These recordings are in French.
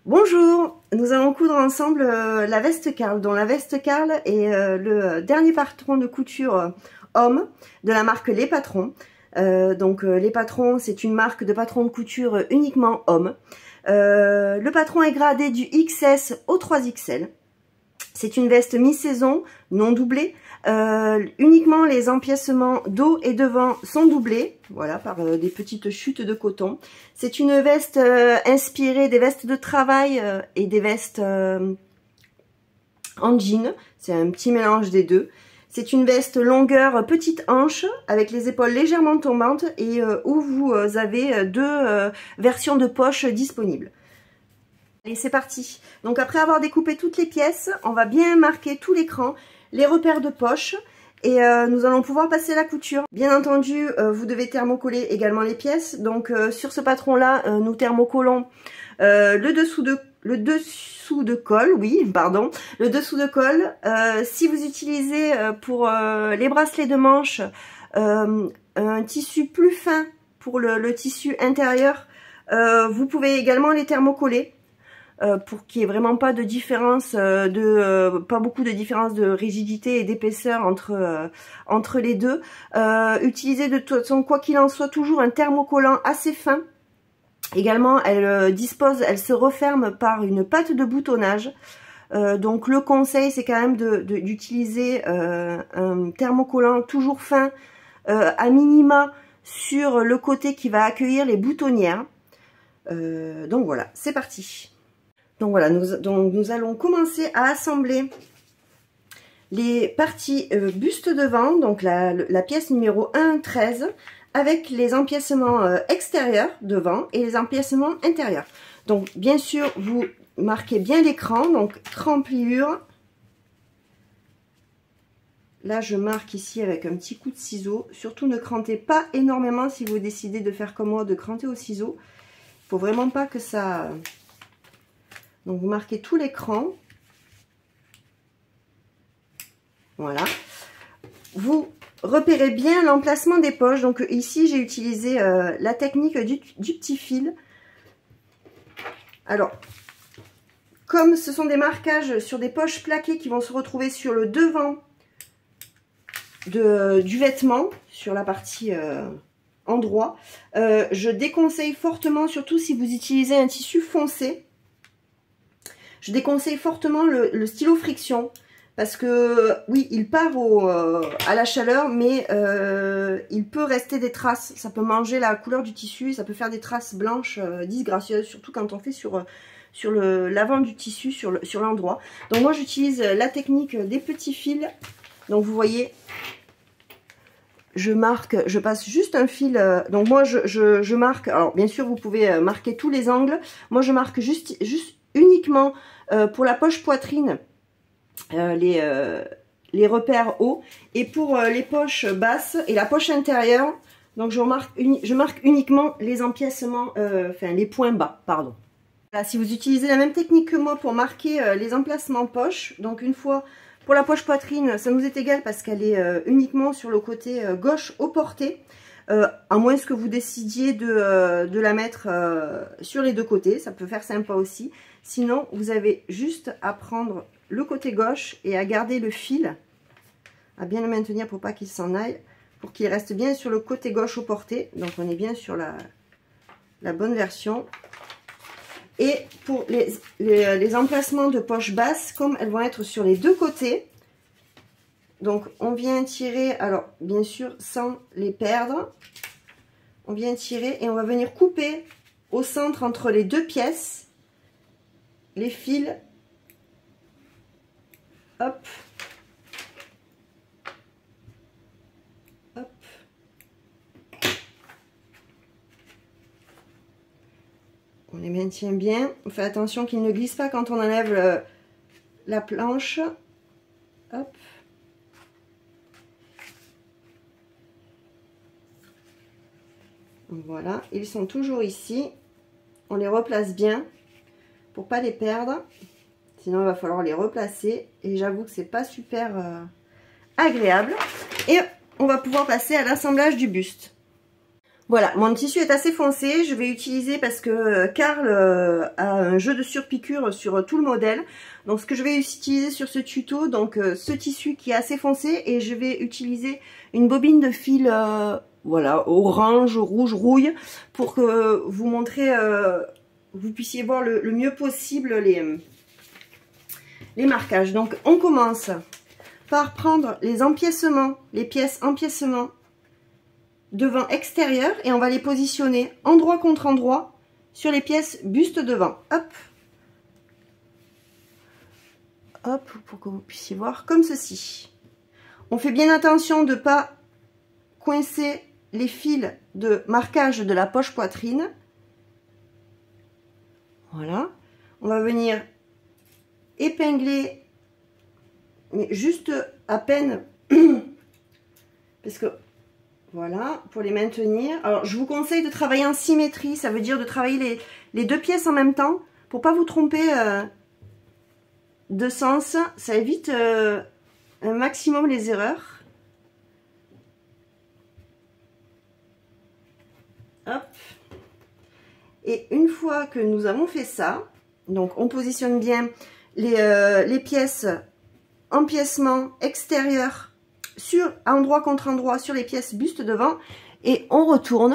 Bonjour, nous allons coudre ensemble la veste Karl, dont la veste Karl est le dernier patron de couture homme de la marque Les Patrons. Les Patrons, c'est une marque de patron de couture uniquement homme. Le patron est gradé du XS au 3XL. C'est une veste mi-saison, non doublée. Uniquement les empiècements dos et devant sont doublés, voilà, par des petites chutes de coton. C'est une veste inspirée des vestes de travail et des vestes en jean. C'est un petit mélange des deux. C'est une veste longueur petite hanche avec les épaules légèrement tombantes et où vous avez deux versions de poches disponibles. Allez, c'est parti. Donc après avoir découpé toutes les pièces, on va bien marquer tout l'écran, les repères de poche et nous allons pouvoir passer la couture. Bien entendu, vous devez thermocoller également les pièces. Donc sur ce patron là, nous thermocollons le dessous de colle, oui, pardon, le dessous de colle. Si vous utilisez pour les bracelets de manche un tissu plus fin pour le tissu intérieur, vous pouvez également les thermocoller. Pour qu'il n'y ait vraiment pas de différence, pas beaucoup de différence de rigidité et d'épaisseur entre les deux. Utilisez de toute façon, quoi qu'il en soit, toujours un thermocollant assez fin. Également, elle se referme par une patte de boutonnage. Donc le conseil, c'est quand même d'utiliser un thermocollant toujours fin, à minima sur le côté qui va accueillir les boutonnières. Donc voilà, c'est parti. Donc voilà, nous allons commencer à assembler les parties buste devant, donc la pièce numéro 1, 13, avec les empiècements extérieurs devant et les empiècements intérieurs. Donc bien sûr, vous marquez bien l'écran, donc crampliure. Là, je marque ici avec un petit coup de ciseau. Surtout ne crantez pas énormément si vous décidez de faire comme moi, de cranter au ciseau. Il ne faut vraiment pas que ça... Donc vous marquez tout l'écran. Voilà. Vous repérez bien l'emplacement des poches. Donc ici j'ai utilisé la technique du petit fil. Alors, comme ce sont des marquages sur des poches plaquées qui vont se retrouver sur le devant du vêtement, sur la partie endroit, je déconseille fortement, surtout si vous utilisez un tissu foncé, je déconseille fortement le stylo friction parce que oui, il part à la chaleur, mais il peut rester des traces. Ça peut manger la couleur du tissu, ça peut faire des traces blanches disgracieuses, surtout quand on fait sur l'avant du tissu, sur l'endroit. Donc moi j'utilise la technique des petits fils. Donc vous voyez, je passe juste un fil. Donc moi je marque. Alors bien sûr vous pouvez marquer tous les angles. Moi je marque juste uniquement pour la poche poitrine les repères hauts et pour les poches basses et la poche intérieure, donc je marque uniquement les empiècements, enfin les points bas, pardon. Là, si vous utilisez la même technique que moi pour marquer les emplacements poches, donc une fois pour la poche poitrine, ça nous est égal parce qu'elle est uniquement sur le côté gauche au porté. À moins que vous décidiez de la mettre sur les deux côtés, ça peut faire sympa aussi. Sinon, vous avez juste à prendre le côté gauche et à garder le fil, à bien le maintenir pour pas qu'il s'en aille, pour qu'il reste bien sur le côté gauche au porté. Donc on est bien sur la bonne version. Et pour les emplacements de poche basse, comme elles vont être sur les deux côtés, donc on vient tirer, alors bien sûr sans les perdre, on vient tirer et on va venir couper au centre entre les deux pièces les fils, hop, hop, on les maintient bien, on fait attention qu'ils ne glissent pas quand on enlève la planche, hop. Voilà, ils sont toujours ici. On les replace bien pour pas les perdre. Sinon, il va falloir les replacer. Et j'avoue que c'est pas super agréable. Et on va pouvoir passer à l'assemblage du buste. Voilà, mon tissu est assez foncé, je vais utiliser parce que Karl a un jeu de surpiqûre sur tout le modèle. Donc ce que je vais utiliser sur ce tuto, donc ce tissu qui est assez foncé, et je vais utiliser une bobine de fil voilà, orange, rouge, rouille, pour que vous montrez, vous puissiez voir le mieux possible les marquages. Donc on commence par prendre les empiècements, les pièces empiècements devant extérieur, et on va les positionner endroit contre endroit sur les pièces buste devant. Hop, hop, pour que vous puissiez voir comme ceci. On fait bien attention de ne pas coincer les fils de marquage de la poche poitrine. Voilà, on va venir épingler, mais juste à peine, parce que voilà, pour les maintenir. Alors, je vous conseille de travailler en symétrie. Ça veut dire de travailler les deux pièces en même temps pour pas vous tromper de sens. Ça évite un maximum les erreurs. Hop. Et une fois que nous avons fait ça, donc on positionne bien les pièces empiècement extérieur sur endroit contre endroit sur les pièces buste devant, et on retourne.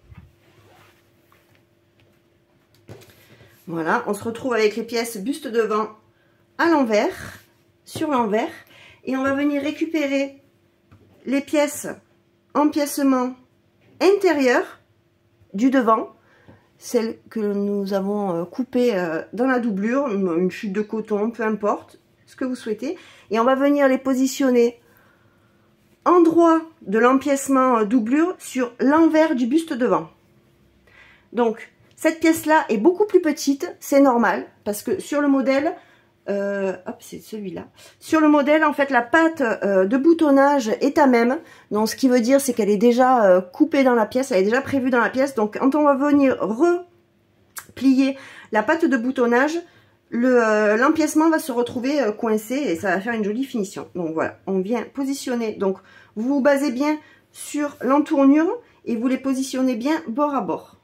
Voilà, on se retrouve avec les pièces buste devant à l'envers, sur l'envers, et on va venir récupérer les pièces empiècement intérieur du devant, celles que nous avons coupées dans la doublure, une chute de coton, peu importe ce que vous souhaitez, et on va venir les positionner endroit de l'empiècement doublure sur l'envers du buste devant. Donc cette pièce là est beaucoup plus petite, c'est normal, parce que sur le modèle, hop, c'est celui-là, sur le modèle en fait la patte de boutonnage est à même, donc ce qui veut dire c'est qu'elle est déjà coupée dans la pièce, elle est déjà prévue dans la pièce. Donc quand on va venir replier la patte de boutonnage, l'empiècement va se retrouver coincé et ça va faire une jolie finition. Donc voilà, on vient positionner, donc vous vous basez bien sur l'entournure et vous les positionnez bien bord à bord.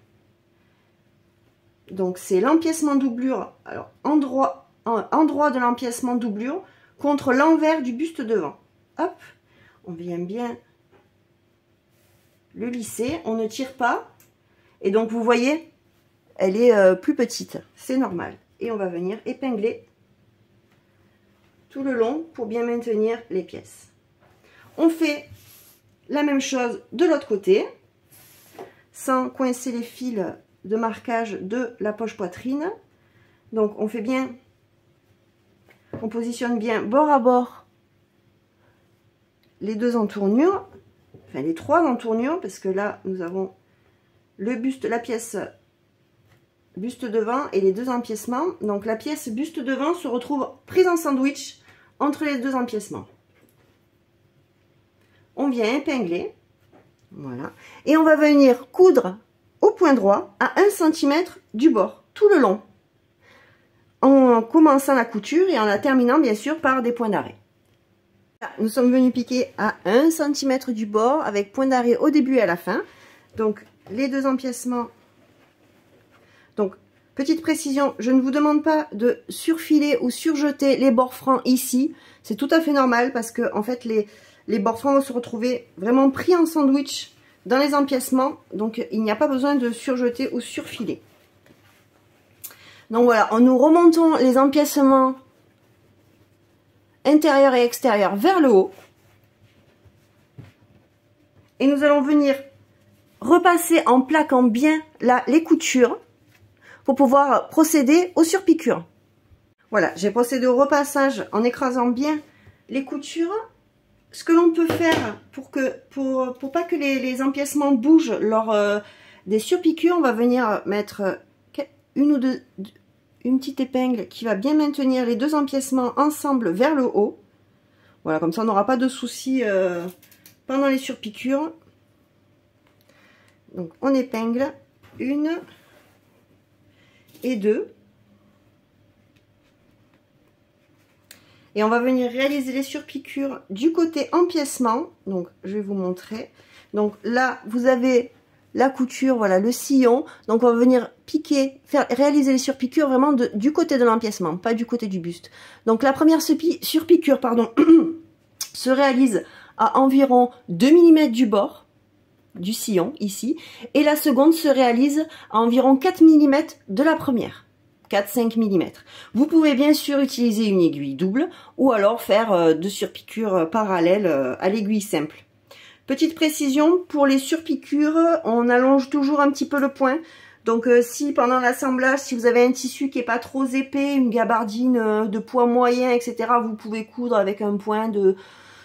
Donc c'est l'empiècement doublure, alors endroit de l'empiècement doublure contre l'envers du buste devant. Hop, on vient bien le lisser, on ne tire pas, et donc vous voyez, elle est plus petite, c'est normal. Et on va venir épingler tout le long pour bien maintenir les pièces. On fait la même chose de l'autre côté, sans coincer les fils de marquage de la poche poitrine. Donc on fait bien, on positionne bien bord à bord les deux entournures, enfin les trois entournures, parce que là nous avons le buste, la pièce buste devant et les deux empiècements. Donc la pièce buste devant se retrouve prise en sandwich entre les deux empiècements. On vient épingler, voilà, et on va venir coudre au point droit à 1 cm du bord tout le long, en commençant la couture et en la terminant bien sûr par des points d'arrêt. Nous sommes venus piquer à 1 cm du bord avec point d'arrêt au début et à la fin. Donc les deux empiècements. Donc, petite précision, je ne vous demande pas de surfiler ou surjeter les bords francs ici. C'est tout à fait normal parce que, en fait, les bords francs vont se retrouver vraiment pris en sandwich dans les empiècements. Donc, il n'y a pas besoin de surjeter ou surfiler. Donc, voilà, nous remontons les empiècements intérieurs et extérieurs vers le haut. Et nous allons venir repasser en plaquant bien là les coutures pour pouvoir procéder aux surpiqûres. Voilà, j'ai procédé au repassage en écrasant bien les coutures. Ce que l'on peut faire pour pas que les empiècements bougent lors des surpiqûres, on va venir mettre une petite épingle qui va bien maintenir les deux empiècements ensemble vers le haut. Voilà, comme ça on n'aura pas de soucis pendant les surpiqûres. Donc on épingle une et deux. Et on va venir réaliser les surpiqûres du côté empiècement. Donc je vais vous montrer. Donc là vous avez la couture, voilà, le sillon. Donc on va venir piquer, réaliser les surpiqûres vraiment du côté de l'empiècement, pas du côté du buste. Donc la première surpiqûre, pardon, se réalise à environ 2 mm du bord du sillon, ici, et la seconde se réalise à environ 4 mm de la première. 4-5 mm. Vous pouvez bien sûr utiliser une aiguille double ou alors faire deux surpiqûres parallèles à l'aiguille simple. Petite précision, pour les surpiqûres, on allonge toujours un petit peu le point. Donc si pendant l'assemblage, si vous avez un tissu qui est pas trop épais, une gabardine de poids moyen, etc., vous pouvez coudre avec un point de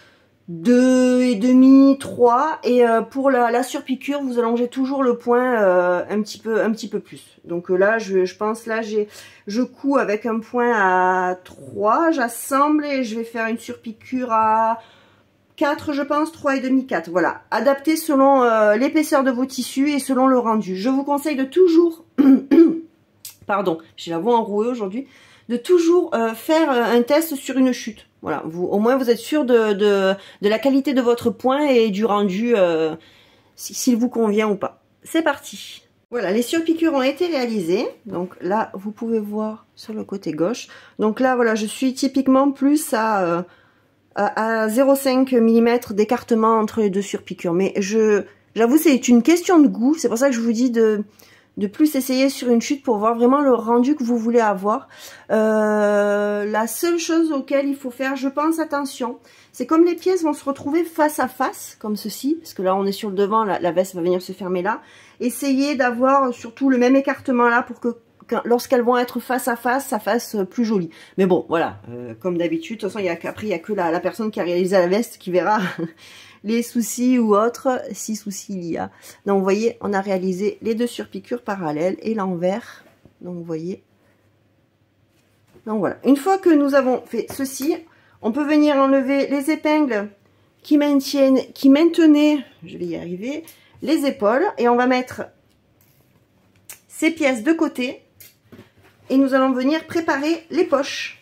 2,5, 3. Et pour la surpiqûre, vous allongez toujours le point un petit peu plus. Donc là, je pense là, je couds avec un point à 3, j'assemble et je vais faire une surpiqûre à 4, je pense, 3,5, 4. Voilà, adapté selon l'épaisseur de vos tissus et selon le rendu. Je vous conseille de toujours, pardon, j'ai la voix enrouée aujourd'hui, de toujours faire un test sur une chute. Voilà, au moins vous êtes sûr de la qualité de votre point et du rendu, s'il vous convient ou pas. C'est parti. Voilà, les surpiqûres ont été réalisées. Donc là, vous pouvez voir sur le côté gauche. Donc là, voilà, je suis typiquement plus à 0,5 mm d'écartement entre les deux surpiqûres. Mais j'avoue, c'est une question de goût. C'est pour ça que je vous dis de plus essayer sur une chute pour voir vraiment le rendu que vous voulez avoir. La seule chose auquel il faut faire, je pense, attention, c'est comme les pièces vont se retrouver face à face, comme ceci, parce que là on est sur le devant, la veste va venir se fermer là. Essayez d'avoir surtout le même écartement là pour que lorsqu'elles vont être face à face, ça fasse plus joli. Mais bon, voilà, comme d'habitude, de toute façon, après, il n'y a que la personne qui a réalisé la veste qui verra les soucis ou autres, si soucis il y a. Donc, vous voyez, on a réalisé les deux surpiqûres parallèles et l'envers. Donc, vous voyez. Donc, voilà. Une fois que nous avons fait ceci, on peut venir enlever les épingles qui maintenaient, je vais y arriver, les épaules. Et on va mettre ces pièces de côté. Et nous allons venir préparer les poches.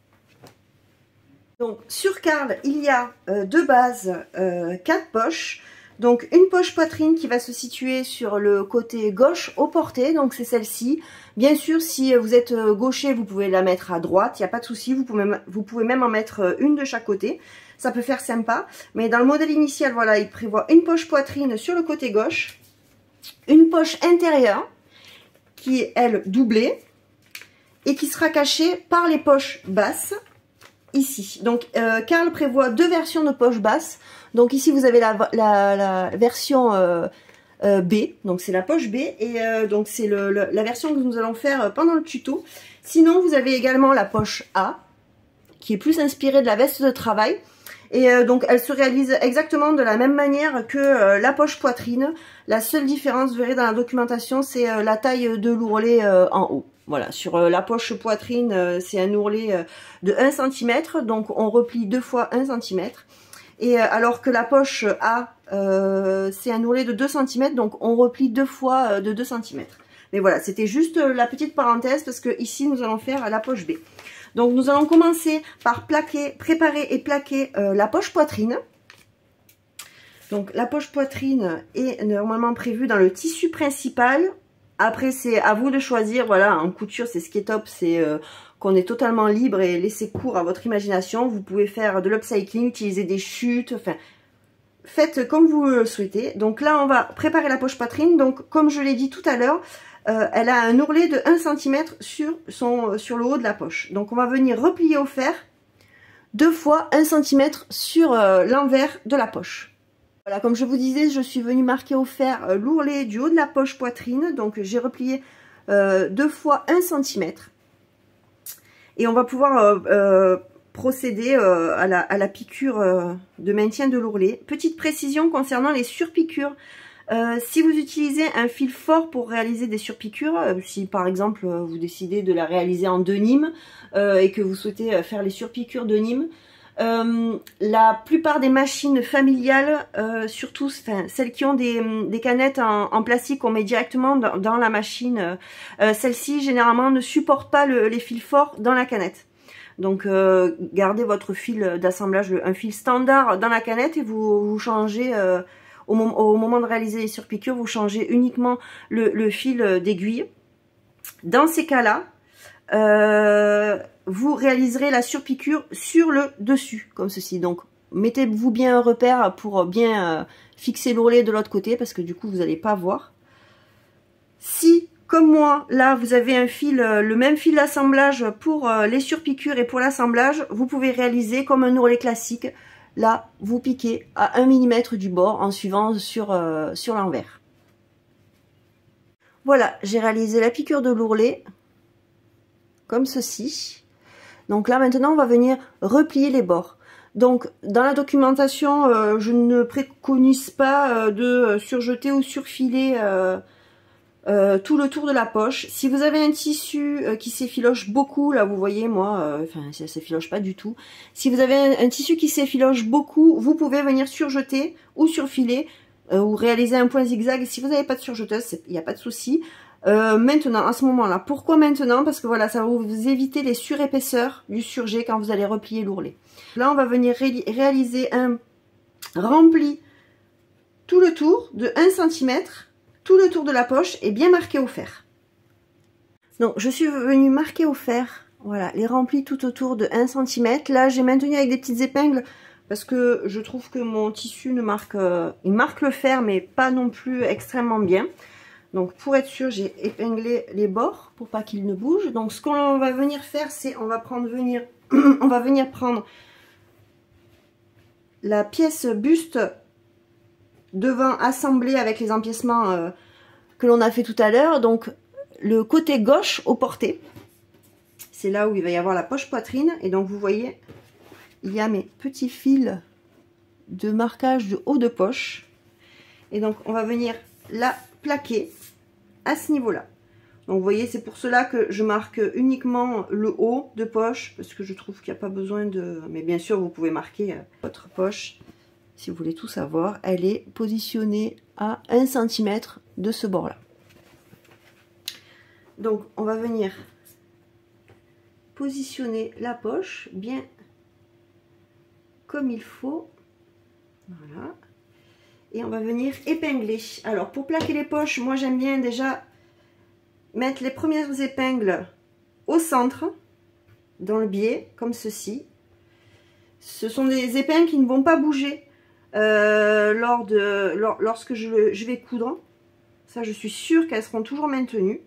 Donc sur Carl, il y a de base 4 poches. Donc une poche poitrine qui va se situer sur le côté gauche au porté, donc c'est celle-ci. Bien sûr, si vous êtes gaucher, vous pouvez la mettre à droite, il n'y a pas de souci, vous pouvez même en mettre une de chaque côté. Ça peut faire sympa, mais dans le modèle initial, voilà, il prévoit une poche poitrine sur le côté gauche, une poche intérieure qui est, elle, doublée, et qui sera cachée par les poches basses, ici. Donc, Carl prévoit deux versions de poches basses. Donc, ici, vous avez la version B, donc c'est la poche B, et donc c'est la version que nous allons faire pendant le tuto. Sinon, vous avez également la poche A, qui est plus inspirée de la veste de travail. Et donc, elle se réalise exactement de la même manière que la poche poitrine. La seule différence, vous verrez dans la documentation, c'est la taille de l'ourlet en haut. Voilà, sur la poche poitrine, c'est un ourlet de 1 cm, donc on replie 2 fois 1 cm. Et alors que la poche A, c'est un ourlet de 2 cm, donc on replie 2 fois de 2 cm. Mais voilà, c'était juste la petite parenthèse, parce que ici, nous allons faire la poche B. Donc nous allons commencer par préparer et plaquer la poche poitrine. Donc la poche poitrine est normalement prévue dans le tissu principal. Après, c'est à vous de choisir. Voilà, en couture, c'est ce qui est top, c'est qu'on est totalement libre et laisser cours à votre imagination. Vous pouvez faire de l'upcycling, utiliser des chutes, enfin, faites comme vous le souhaitez. Donc là, on va préparer la poche poitrine. Donc, comme je l'ai dit tout à l'heure, elle a un ourlet de 1 cm sur le haut de la poche. Donc, on va venir replier au fer 2 fois 1 cm sur l'envers de la poche. Voilà, comme je vous disais, je suis venue marquer au fer l'ourlet du haut de la poche poitrine. Donc, j'ai replié 2 fois 1 cm. Et on va pouvoir procéder à la piqûre de maintien de l'ourlet. Petite précision concernant les surpiqûres. Si vous utilisez un fil fort pour réaliser des surpiqûres, si par exemple vous décidez de la réaliser en denim et que vous souhaitez faire les surpiqûres de Nîmes, la plupart des machines familiales, surtout celles qui ont des canettes en plastique qu'on met directement dans la machine, celles-ci généralement ne supportent pas les fils forts dans la canette. Donc gardez votre fil d'assemblage, un fil standard dans la canette et vous changez au moment de réaliser les surpiqûres, vous changez uniquement le fil d'aiguille. Dans ces cas-là, vous réaliserez la surpiqûre sur le dessus, comme ceci. Donc, mettez-vous bien un repère pour bien fixer l'ourlet de l'autre côté, parce que du coup, vous n'allez pas voir. Si, comme moi, là, vous avez un fil, le même fil d'assemblage pour les surpiqûres et pour l'assemblage, vous pouvez réaliser comme un ourlet classique. Là, vous piquez à 1 mm du bord en suivant sur l'envers. Voilà, j'ai réalisé la piqûre de l'ourlet, comme ceci. Donc là, maintenant, on va venir replier les bords. Donc, dans la documentation, je ne préconise pas de surjeter ou surfiler tout le tour de la poche. Si vous avez un tissu qui s'effiloche beaucoup, là vous voyez moi, enfin ça s'effiloche pas du tout. Si vous avez un tissu qui s'effiloche beaucoup, vous pouvez venir surjeter ou surfiler ou réaliser un point zigzag. Si vous n'avez pas de surjeteuse, il n'y a pas de souci. Maintenant, à ce moment-là, pourquoi maintenant? Parce que voilà, ça va vous éviter les surépaisseurs du surjet quand vous allez replier l'ourlet. Là, on va venir réaliser un rempli tout le tour de 1 cm. Tout le tour de la poche est bien marqué au fer. Donc je suis venue marquer au fer, voilà, les remplis tout autour de 1 cm. Là j'ai maintenu avec des petites épingles parce que je trouve que mon tissu ne marque, il marque le fer mais pas non plus extrêmement bien. Donc pour être sûr, j'ai épinglé les bords pour pas qu'ils ne bougent. Donc ce qu'on va venir faire, c'est on va venir prendre la pièce buste devant assemblée avec les empiècements que l'on a fait tout à l'heure. Donc le côté gauche au porté, c'est là où il va y avoir la poche poitrine. Et donc vous voyez, il y a mes petits fils de marquage de haut de poche. Et donc on va venir la plaquer à ce niveau là. Donc vous voyez, c'est pour cela que je marque uniquement le haut de poche, parce que je trouve qu'il n'y a pas besoin de... Mais bien sûr vous pouvez marquer votre poche si vous voulez tout savoir. Elle est positionnée à 1 cm de ce bord là. Donc on va venir positionner la poche bien comme il faut. Voilà. Et on va venir épingler. Alors pour plaquer les poches, moi j'aime bien déjà mettre les premières épingles au centre, dans le biais, comme ceci. Ce sont des épingles qui ne vont pas bouger lorsque je vais coudre. Ça, je suis sûre qu'elles seront toujours maintenues.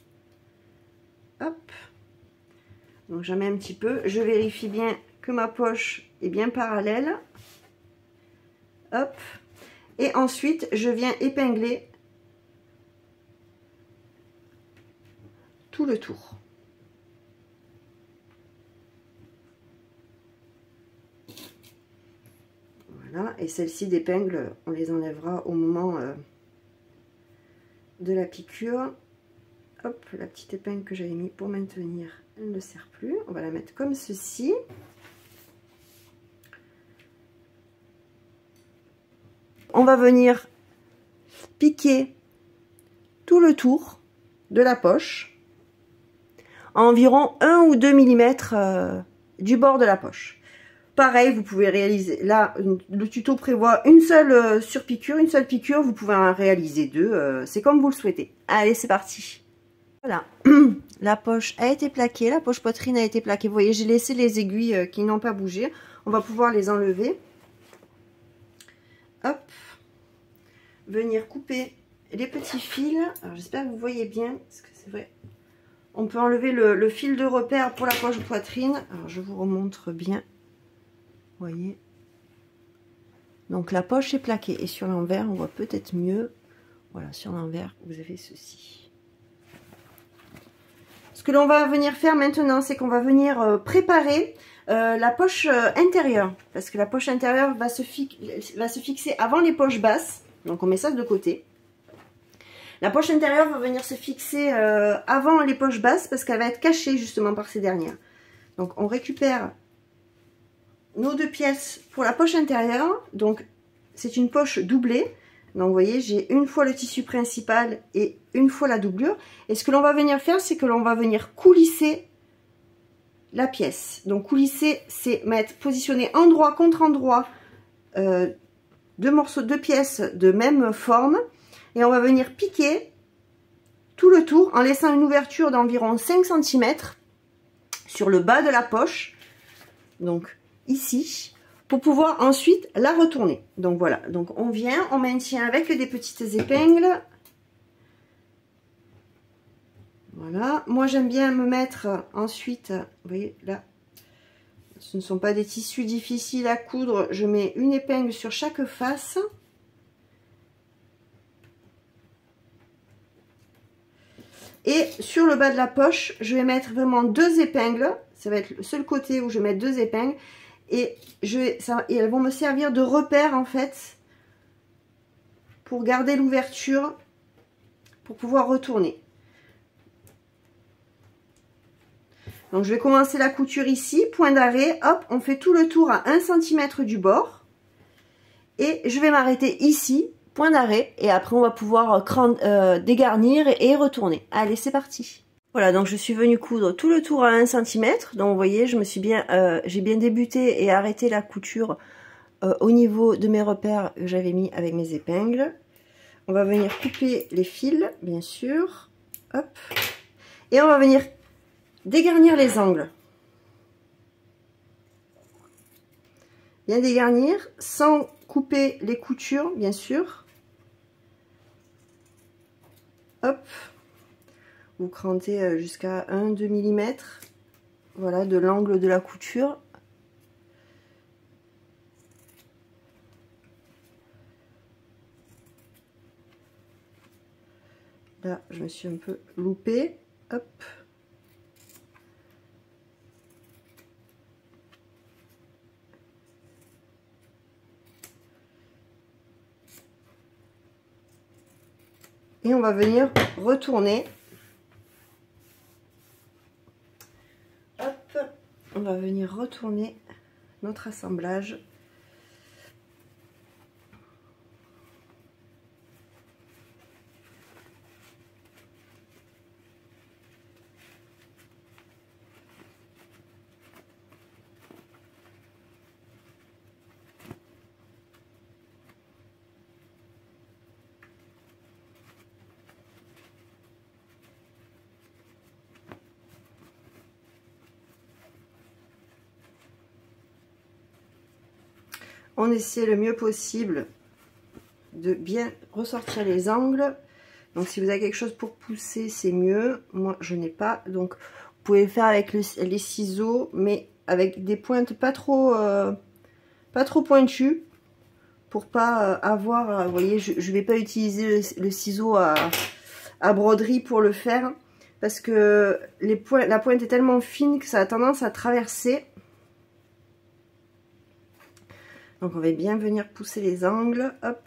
Hop. Donc j'en mets un petit peu. Je vérifie bien que ma poche est bien parallèle. Hop. Et ensuite, je viens épingler tout le tour. Voilà. Et celles-ci d'épingles, on les enlèvera au moment de la piqûre. Hop, la petite épingle que j'avais mis pour maintenir, elle ne sert plus. On va la mettre comme ceci. On va venir piquer tout le tour de la poche à environ 1 ou 2 mm du bord de la poche. Pareil, vous pouvez réaliser, là le tuto prévoit une seule surpiqûre, une seule piqûre, vous pouvez en réaliser 2, c'est comme vous le souhaitez. Allez, c'est parti. Voilà, la poche a été plaquée, la poche poitrine a été plaquée. Vous voyez, j'ai laissé les aiguilles qui n'ont pas bougé. On va pouvoir les enlever. Hop, venir couper les petits fils. Alors j'espère que vous voyez bien, parce que c'est vrai. On peut enlever le fil de repère pour la poche poitrine. Alors je vous remontre bien. Vous voyez. Donc la poche est plaquée et sur l'envers, on voit peut-être mieux. Voilà, sur l'envers, vous avez ceci. Ce que l'on va venir faire maintenant, c'est qu'on va venir préparer la poche intérieure, parce que la poche intérieure va se fixer avant les poches basses, donc on met ça de côté. La poche intérieure va venir se fixer avant les poches basses, parce qu'elle va être cachée justement par ces dernières. Donc on récupère nos 2 pièces pour la poche intérieure, donc c'est une poche doublée. Donc vous voyez, j'ai une fois le tissu principal et une fois la doublure. Et ce que l'on va venir faire, c'est que l'on va venir coulisser la pièce. Donc coulisser, c'est positionner endroit contre endroit deux pièces de même forme et on va venir piquer tout le tour en laissant une ouverture d'environ 5 cm sur le bas de la poche, donc ici, pour pouvoir ensuite la retourner. Donc voilà, donc on vient, on maintient avec des petites épingles. Voilà, moi j'aime bien me mettre ensuite, vous voyez là, ce ne sont pas des tissus difficiles à coudre, je mets une épingle sur chaque face. Et sur le bas de la poche, je vais mettre vraiment 2 épingles, ça va être le seul côté où je vais mettre 2 épingles, et, et elles vont me servir de repère en fait, pour garder l'ouverture, pour pouvoir retourner. Donc je vais commencer la couture ici, point d'arrêt, hop, on fait tout le tour à 1 cm du bord. Et je vais m'arrêter ici, point d'arrêt, et après on va pouvoir dégarnir et retourner. Allez, c'est parti. Voilà, donc je suis venue coudre tout le tour à 1 cm. Donc vous voyez, j'ai bien débuté et arrêté la couture au niveau de mes repères que j'avais mis avec mes épingles. On va venir couper les fils, bien sûr. Hop. Et on va venir dégarnir les angles. Bien dégarnir sans couper les coutures, bien sûr. Hop. Vous crantez jusqu'à 1-2 mm. Voilà, de l'angle de la couture. Là, je me suis un peu loupée. Hop. Et on va venir retourner. Hop, on va venir retourner notre assemblage. On essaie le mieux possible de bien ressortir les angles. Donc si vous avez quelque chose pour pousser, c'est mieux. Moi, je n'ai pas. Donc vous pouvez le faire avec les ciseaux, mais avec des pointes pas trop pointues, pour pas avoir, vous voyez, je ne vais pas utiliser le ciseau à broderie pour le faire, parce que la pointe est tellement fine que ça a tendance à traverser. Donc on va bien venir pousser les angles, hop,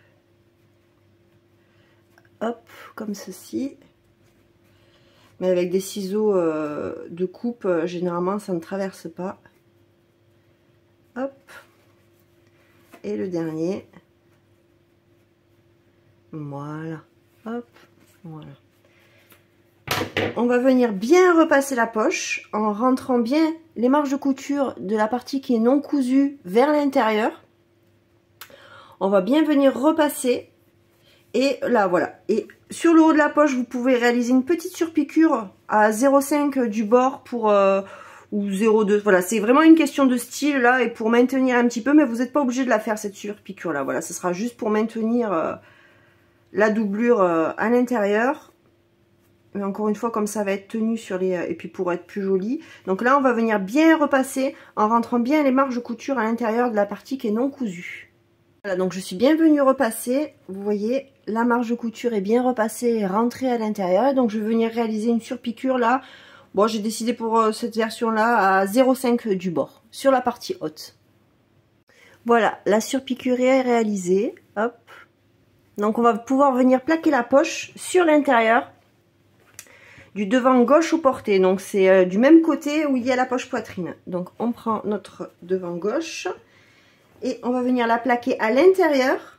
hop, comme ceci. Mais avec des ciseaux de coupe, généralement ça ne traverse pas. Hop. Et le dernier. Voilà, hop, voilà. On va venir bien repasser la poche en rentrant bien les marges de couture de la partie qui est non cousue vers l'intérieur. On va bien venir repasser. Et là, voilà. Et sur le haut de la poche, vous pouvez réaliser une petite surpiqûre à 0,5 du bord pour ou 0,2. Voilà, c'est vraiment une question de style là et pour maintenir un petit peu, mais vous n'êtes pas obligé de la faire cette surpiqûre là. Voilà, ce sera juste pour maintenir la doublure à l'intérieur. Mais encore une fois, comme ça va être tenu sur les... et puis pour être plus joli. Donc là, on va venir bien repasser en rentrant bien les marges de couture à l'intérieur de la partie qui est non cousue. Voilà, donc je suis bien venue repasser. Vous voyez, la marge de couture est bien repassée et rentrée à l'intérieur. Donc je vais venir réaliser une surpiqûre là. Bon, j'ai décidé pour cette version-là à 0,5 du bord, sur la partie haute. Voilà, la surpiqûre est réalisée. Hop. Donc on va pouvoir venir plaquer la poche sur l'intérieur du devant gauche au porté. Donc c'est du même côté où il y a la poche poitrine. Donc on prend notre devant gauche et on va venir la plaquer à l'intérieur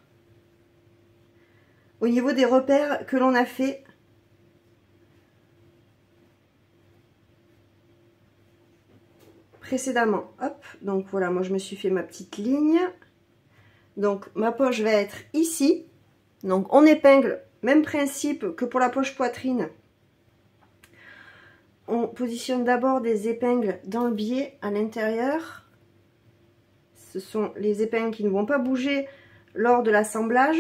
au niveau des repères que l'on a fait précédemment. Hop, donc voilà, moi je me suis fait ma petite ligne. Donc ma poche va être ici. Donc on épingle, même principe que pour la poche poitrine. On positionne d'abord des épingles dans le biais à l'intérieur. Ce sont les épingles qui ne vont pas bouger lors de l'assemblage.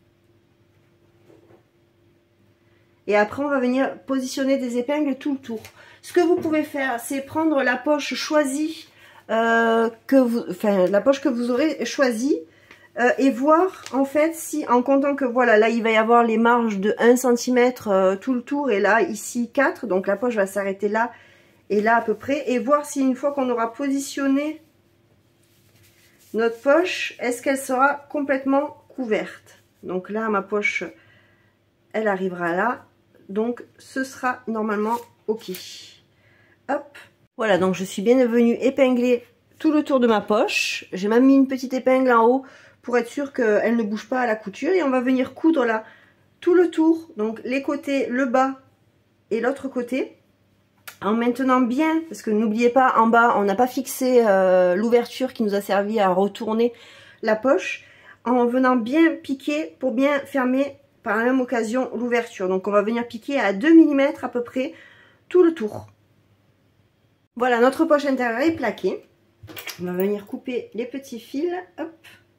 Et après, on va venir positionner des épingles tout le tour. Ce que vous pouvez faire, c'est prendre la poche choisie, la poche que vous aurez choisie, et voir en fait si, en comptant que voilà, là il va y avoir les marges de 1 cm tout le tour, et là ici 4, donc la poche va s'arrêter là et là à peu près, et voir si une fois qu'on aura positionné notre poche, est-ce qu'elle sera complètement couverte. Donc là ma poche, elle arrivera là, donc ce sera normalement ok. Hop, voilà, donc je suis bien venue épingler tout le tour de ma poche. J'ai même mis une petite épingle en haut pour être sûr qu'elle ne bouge pas à la couture, et on va venir coudre là tout le tour, donc les côtés, le bas et l'autre côté, en maintenant bien, parce que n'oubliez pas, en bas on n'a pas fixé l'ouverture qui nous a servi à retourner la poche, en venant bien piquer pour bien fermer par la même occasion l'ouverture. Donc on va venir piquer à 2 mm à peu près tout le tour. Voilà, notre poche intérieure est plaquée. On va venir couper les petits fils, hop.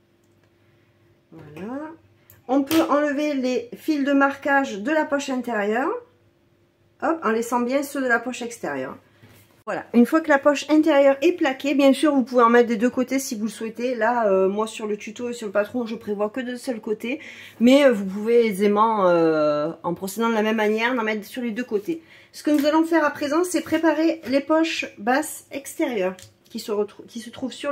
Voilà. On peut enlever les fils de marquage de la poche intérieure, hop, en laissant bien ceux de la poche extérieure. Voilà, une fois que la poche intérieure est plaquée, bien sûr vous pouvez en mettre des deux côtés si vous le souhaitez. Là, moi sur le tuto et sur le patron, je prévois que de seul côté, mais vous pouvez aisément, en procédant de la même manière, en mettre sur les deux côtés. Ce que nous allons faire à présent, c'est préparer les poches basses extérieures qui se trouvent sur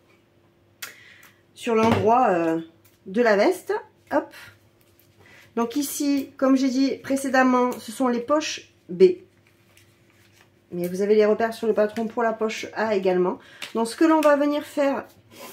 l'endroit de la veste. Hop. Donc ici, comme j'ai dit précédemment, ce sont les poches B. Mais vous avez les repères sur le patron pour la poche A également. Donc ce que l'on va venir faire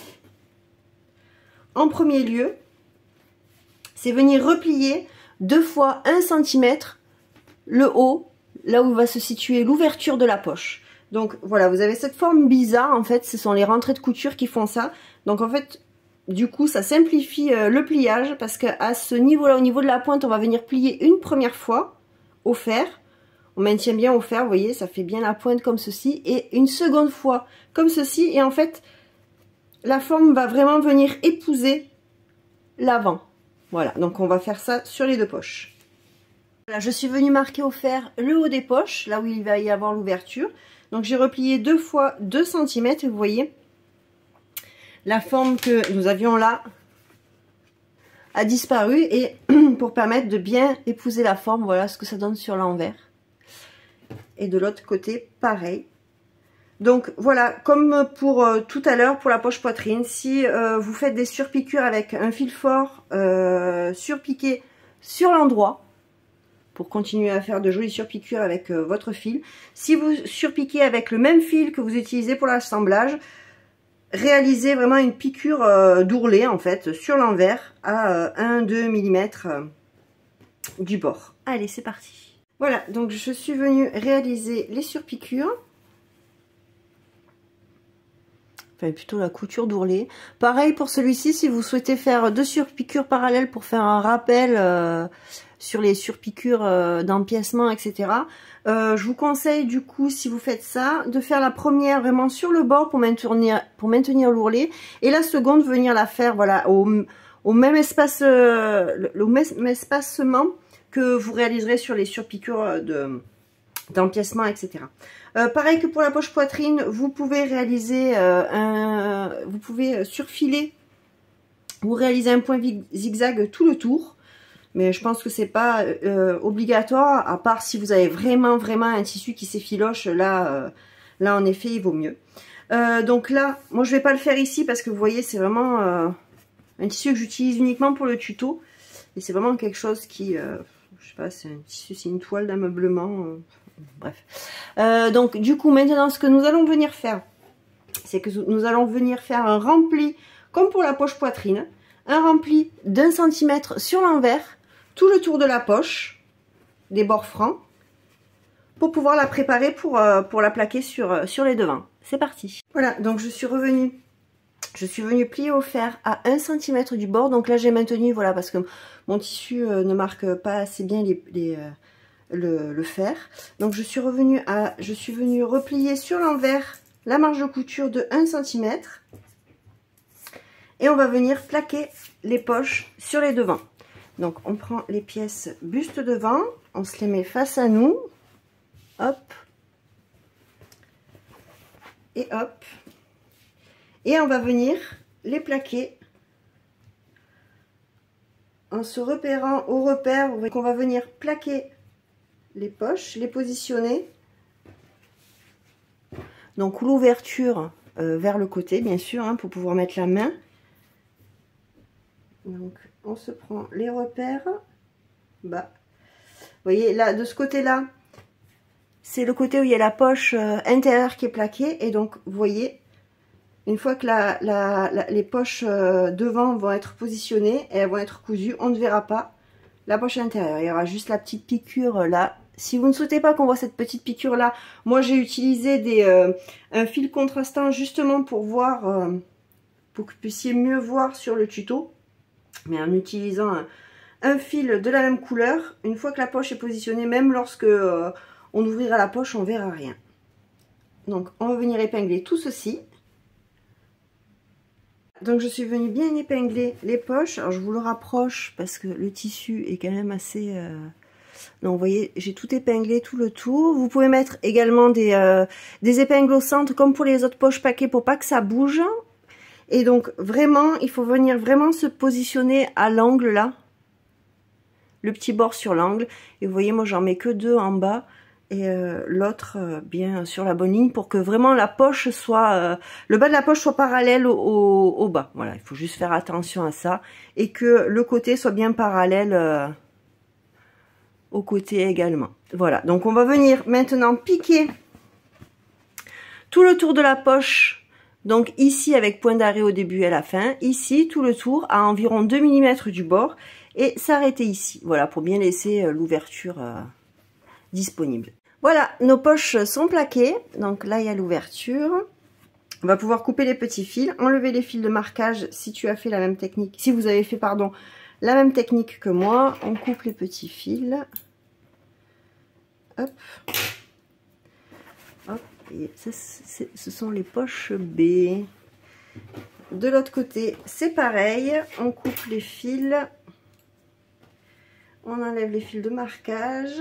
en premier lieu, c'est venir replier 2 fois 1 cm le haut, là où va se situer l'ouverture de la poche. Donc voilà, vous avez cette forme bizarre, en fait, ce sont les rentrées de couture qui font ça. Donc en fait, du coup, ça simplifie le pliage, parce qu'à ce niveau-là, au niveau de la pointe, on va venir plier une première fois au fer. On maintient bien au fer, vous voyez, ça fait bien la pointe comme ceci, et une seconde fois comme ceci, et en fait, la forme va vraiment venir épouser l'avant. Voilà, donc on va faire ça sur les deux poches. Voilà, je suis venue marquer au fer le haut des poches, là où il va y avoir l'ouverture. Donc j'ai replié 2 fois 2 cm, et vous voyez, la forme que nous avions là a disparu, et pour permettre de bien épouser la forme, voilà ce que ça donne sur l'envers. Et de l'autre côté, pareil. Donc voilà, comme pour tout à l'heure, pour la poche poitrine, si vous faites des surpiqûres avec un fil fort surpiqué sur l'endroit, pour continuer à faire de jolies surpiqûres avec votre fil, si vous surpiquez avec le même fil que vous utilisez pour l'assemblage, réalisez vraiment une piqûre d'ourlet en fait sur l'envers à 1-2 mm du bord. Allez, c'est parti. Voilà, donc je suis venue réaliser les surpiqûres. Enfin, plutôt la couture d'ourlet. Pareil pour celui-ci, si vous souhaitez faire 2 surpiqûres parallèles pour faire un rappel sur les surpiqûres d'empiècement, etc. Je vous conseille du coup, si vous faites ça, de faire la première vraiment sur le bord pour maintenir l'ourlet, et la seconde venir la faire voilà au même espace, au même espacement que vous réaliserez sur les surpiqûres d'empiècement, etc. Pareil que pour la poche poitrine, vous pouvez réaliser vous pouvez surfiler ou réaliser un point zigzag tout le tour, mais je pense que c'est pas obligatoire, à part si vous avez vraiment un tissu qui s'effiloche, là en effet il vaut mieux. Donc là, moi je vais pas le faire ici parce que vous voyez c'est vraiment un tissu que j'utilise uniquement pour le tuto, et c'est vraiment quelque chose qui je sais pas, c'est un tissu, c'est une toile d'ameublement, bref. Donc du coup maintenant ce que nous allons venir faire, c'est que nous allons venir faire un rempli comme pour la poche poitrine, un rempli d'1 cm sur l'envers, tout le tour de la poche, des bords francs, pour pouvoir la préparer pour la plaquer sur les devants. C'est parti. Voilà, donc je suis revenue je suis venue plier au fer à 1 cm du bord. Donc là j'ai maintenu, voilà, parce que mon tissu ne marque pas assez bien le fer. Donc je suis venue replier sur l'envers la marge de couture de 1 cm. Et on va venir plaquer les poches sur les devants. Donc on prend les pièces buste devant, on se les met face à nous. Hop. Et hop. Et on va venir les plaquer en se repérant au repère. Vous voyez qu'on va venir plaquer les poches, les positionner. Donc l'ouverture vers le côté, bien sûr, hein, pour pouvoir mettre la main. Donc on se prend les repères. Bah, vous voyez là, de ce côté-là, c'est le côté où il y a la poche intérieure qui est plaquée. Et donc vous voyez, une fois que les poches devant vont être positionnées et elles vont être cousues, on ne verra pas la poche intérieure. Il y aura juste la petite piqûre là. Si vous ne souhaitez pas qu'on voit cette petite piqûre là, moi j'ai utilisé un fil contrastant justement pour voir, pour que vous puissiez mieux voir sur le tuto. Mais en utilisant un fil de la même couleur, une fois que la poche est positionnée, même lorsque on ouvrira la poche, on verra rien. Donc on va venir épingler tout ceci. Donc je suis venue bien épingler les poches. Alors je vous le rapproche parce que le tissu est quand même assez... Donc vous voyez, j'ai tout épinglé, tout le tour. Vous pouvez mettre également des épingles au centre comme pour les autres poches paquets pour pas que ça bouge. Et donc vraiment, il faut venir vraiment se positionner à l'angle là. Le petit bord sur l'angle. Et vous voyez, moi j'en mets que 2 en bas. Et l'autre bien sur la bonne ligne pour que vraiment la poche soit... le bas de la poche soit parallèle au bas. Voilà, il faut juste faire attention à ça. Et que le côté soit bien parallèle au côté également. Voilà, donc on va venir maintenant piquer tout le tour de la poche. Donc ici avec point d'arrêt au début et à la fin. Ici tout le tour à environ 2 mm du bord. Et s'arrêter ici. Voilà, pour bien laisser l'ouverture disponible. Voilà, nos poches sont plaquées. Donc là, il y a l'ouverture. On va pouvoir couper les petits fils, enlever les fils de marquage si tu as fait la même technique. Si vous avez fait, pardon, la même technique que moi, on coupe les petits fils. Hop. Hop. Et ça, ce sont les poches B. De l'autre côté, c'est pareil. On coupe les fils. On enlève les fils de marquage.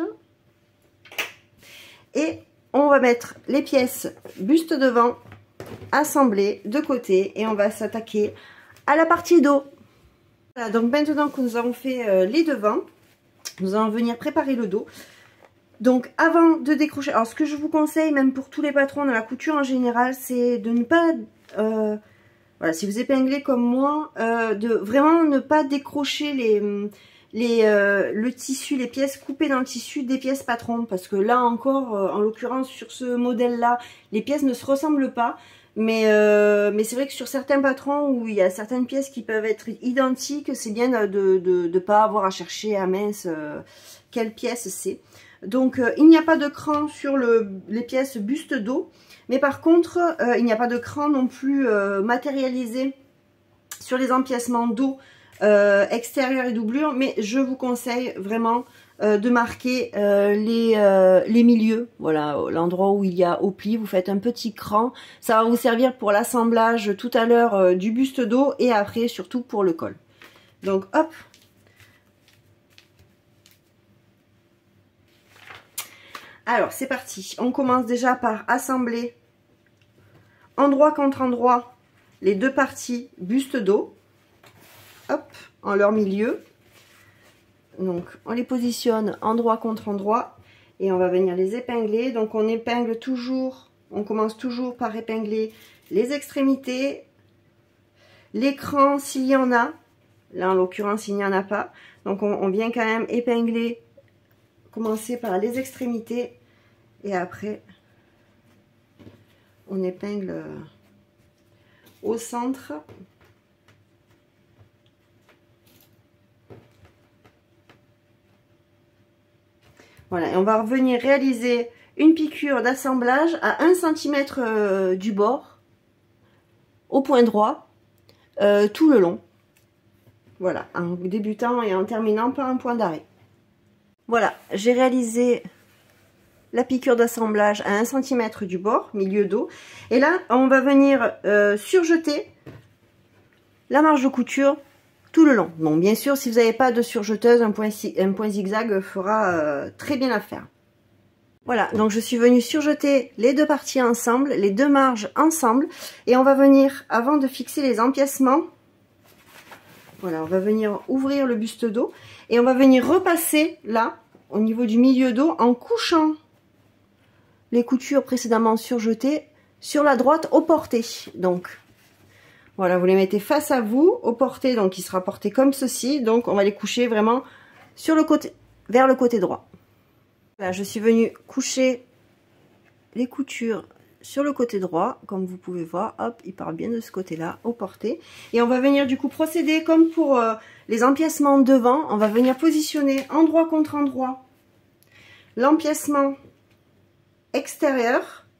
Et on va mettre les pièces buste devant, assemblées de côté. Et on va s'attaquer à la partie dos. Voilà, donc maintenant que nous avons fait les devants, nous allons venir préparer le dos. Donc avant de décrocher, alors ce que je vous conseille, même pour tous les patrons dans la couture en général, c'est de ne pas... voilà, si vous épinglez comme moi, de vraiment ne pas décrocher le tissu, les pièces coupées dans le tissu des pièces patron, parce que là encore, en l'occurrence sur ce modèle là, les pièces ne se ressemblent pas, mais c'est vrai que sur certains patrons où il y a certaines pièces qui peuvent être identiques, c'est bien de ne pas avoir à chercher à mince quelle pièce c'est. Donc il n'y a pas de cran sur les pièces buste dos, mais par contre il n'y a pas de cran non plus matérialisé sur les empiècements dos extérieur et doublure, mais je vous conseille vraiment de marquer les milieux. Voilà, l'endroit où il y a au pli, vous faites un petit cran, ça va vous servir pour l'assemblage tout à l'heure du buste dos et après surtout pour le col. Donc hop. Alors c'est parti, on commence déjà par assembler endroit contre endroit les deux parties buste dos. Hop, en leur milieu. Donc on les positionne endroit contre endroit et on va venir les épingler. Donc on épingle toujours, on commence toujours par épingler les extrémités, l'écran s'il y en a. Là en l'occurrence il n'y en a pas. Donc on vient quand même épingler, commencer par les extrémités et après on épingle au centre. Voilà, et on va revenir réaliser une piqûre d'assemblage à 1 cm du bord, au point droit. tout le long. Voilà, en débutant et en terminant par un point d'arrêt. Voilà, j'ai réalisé la piqûre d'assemblage à 1 cm du bord, milieu dos. Et là, on va venir surjeter la marge de couture tout le long. Bon, bien sûr, si vous n'avez pas de surjeteuse, un point zigzag fera très bien l'affaire. Voilà, donc je suis venue surjeter les deux parties ensemble, les deux marges ensemble. Et on va venir, avant de fixer les empiècements, voilà, on va venir ouvrir le buste dos. Et on va venir repasser là, au niveau du milieu dos, en couchant les coutures précédemment surjetées sur la droite au porté. Donc, voilà, vous les mettez face à vous, au porté, donc il sera porté comme ceci. Donc, on va les coucher vraiment sur le côté, vers le côté droit. Là, je suis venue coucher les coutures sur le côté droit, comme vous pouvez voir. Hop, il part bien de ce côté-là, au porté. Et on va venir du coup procéder comme pour les empiècements devant. On va venir positionner endroit contre endroit l'empiècement extérieur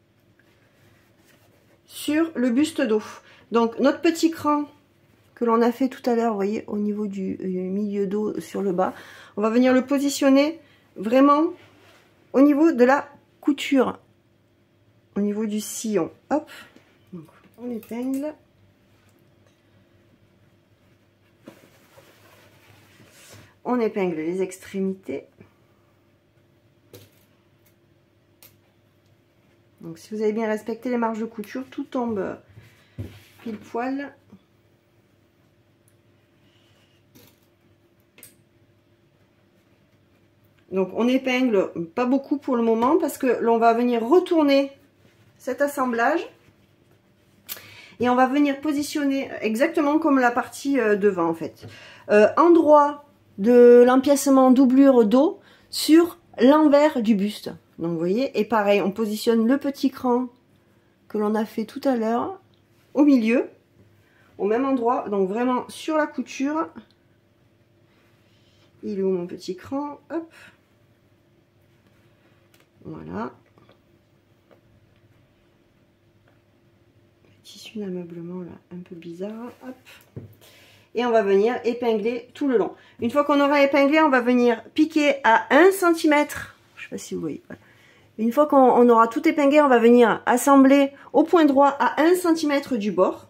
sur le buste dos. Donc notre petit cran que l'on a fait tout à l'heure, vous voyez, au niveau du milieu dos sur le bas, on va venir le positionner vraiment au niveau de la couture, au niveau du sillon. Hop, donc on épingle. On épingle les extrémités. Donc si vous avez bien respecté les marges de couture, tout tombe pile poil. Donc on épingle pas beaucoup pour le moment parce que l'on va venir retourner cet assemblage et on va venir positionner exactement comme la partie devant en fait. Endroit de l'empiècement doublure dos sur l'envers du buste. Donc vous voyez, et pareil, on positionne le petit cran que l'on a fait tout à l'heure au milieu, au même endroit, donc vraiment sur la couture. Il est où mon petit cran? Hop. Voilà. Le tissu d'ameublement là, un peu bizarre. Hop. Et on va venir épingler tout le long. Une fois qu'on aura épinglé, on va venir piquer à 1 cm. Je sais pas si vous voyez. Voilà. Une fois qu'on aura tout épinglé, on va venir assembler au point droit à 1 cm du bord.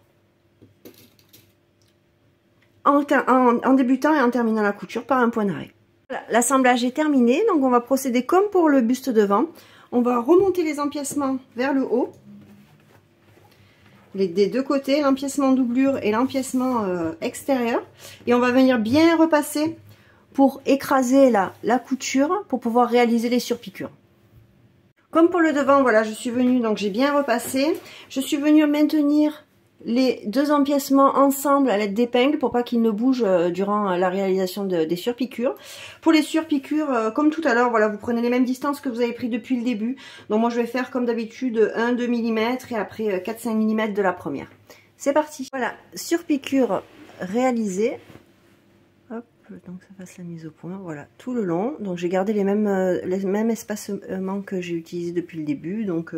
En débutant et en terminant la couture par un point d'arrêt. Voilà, l'assemblage est terminé, donc on va procéder comme pour le buste devant. On va remonter les empiècements vers le haut. Des deux côtés, l'empiècement doublure et l'empiècement extérieur. Et on va venir bien repasser pour écraser la couture pour pouvoir réaliser les surpiqûres. Comme pour le devant, voilà, je suis venue, donc j'ai bien repassé. Je suis venue maintenir les deux empiècements ensemble à l'aide d'épingles pour pas qu'ils ne bougent durant la réalisation des surpiqûres. Pour les surpiqûres, comme tout à l'heure, voilà, vous prenez les mêmes distances que vous avez pris depuis le début. Donc moi je vais faire comme d'habitude 1-2 mm et après 4-5 mm de la première. C'est parti. Voilà, surpiqûre réalisée. Hop, donc ça fasse la mise au point, voilà, tout le long. Donc j'ai gardé les mêmes espacements que j'ai utilisés depuis le début. Donc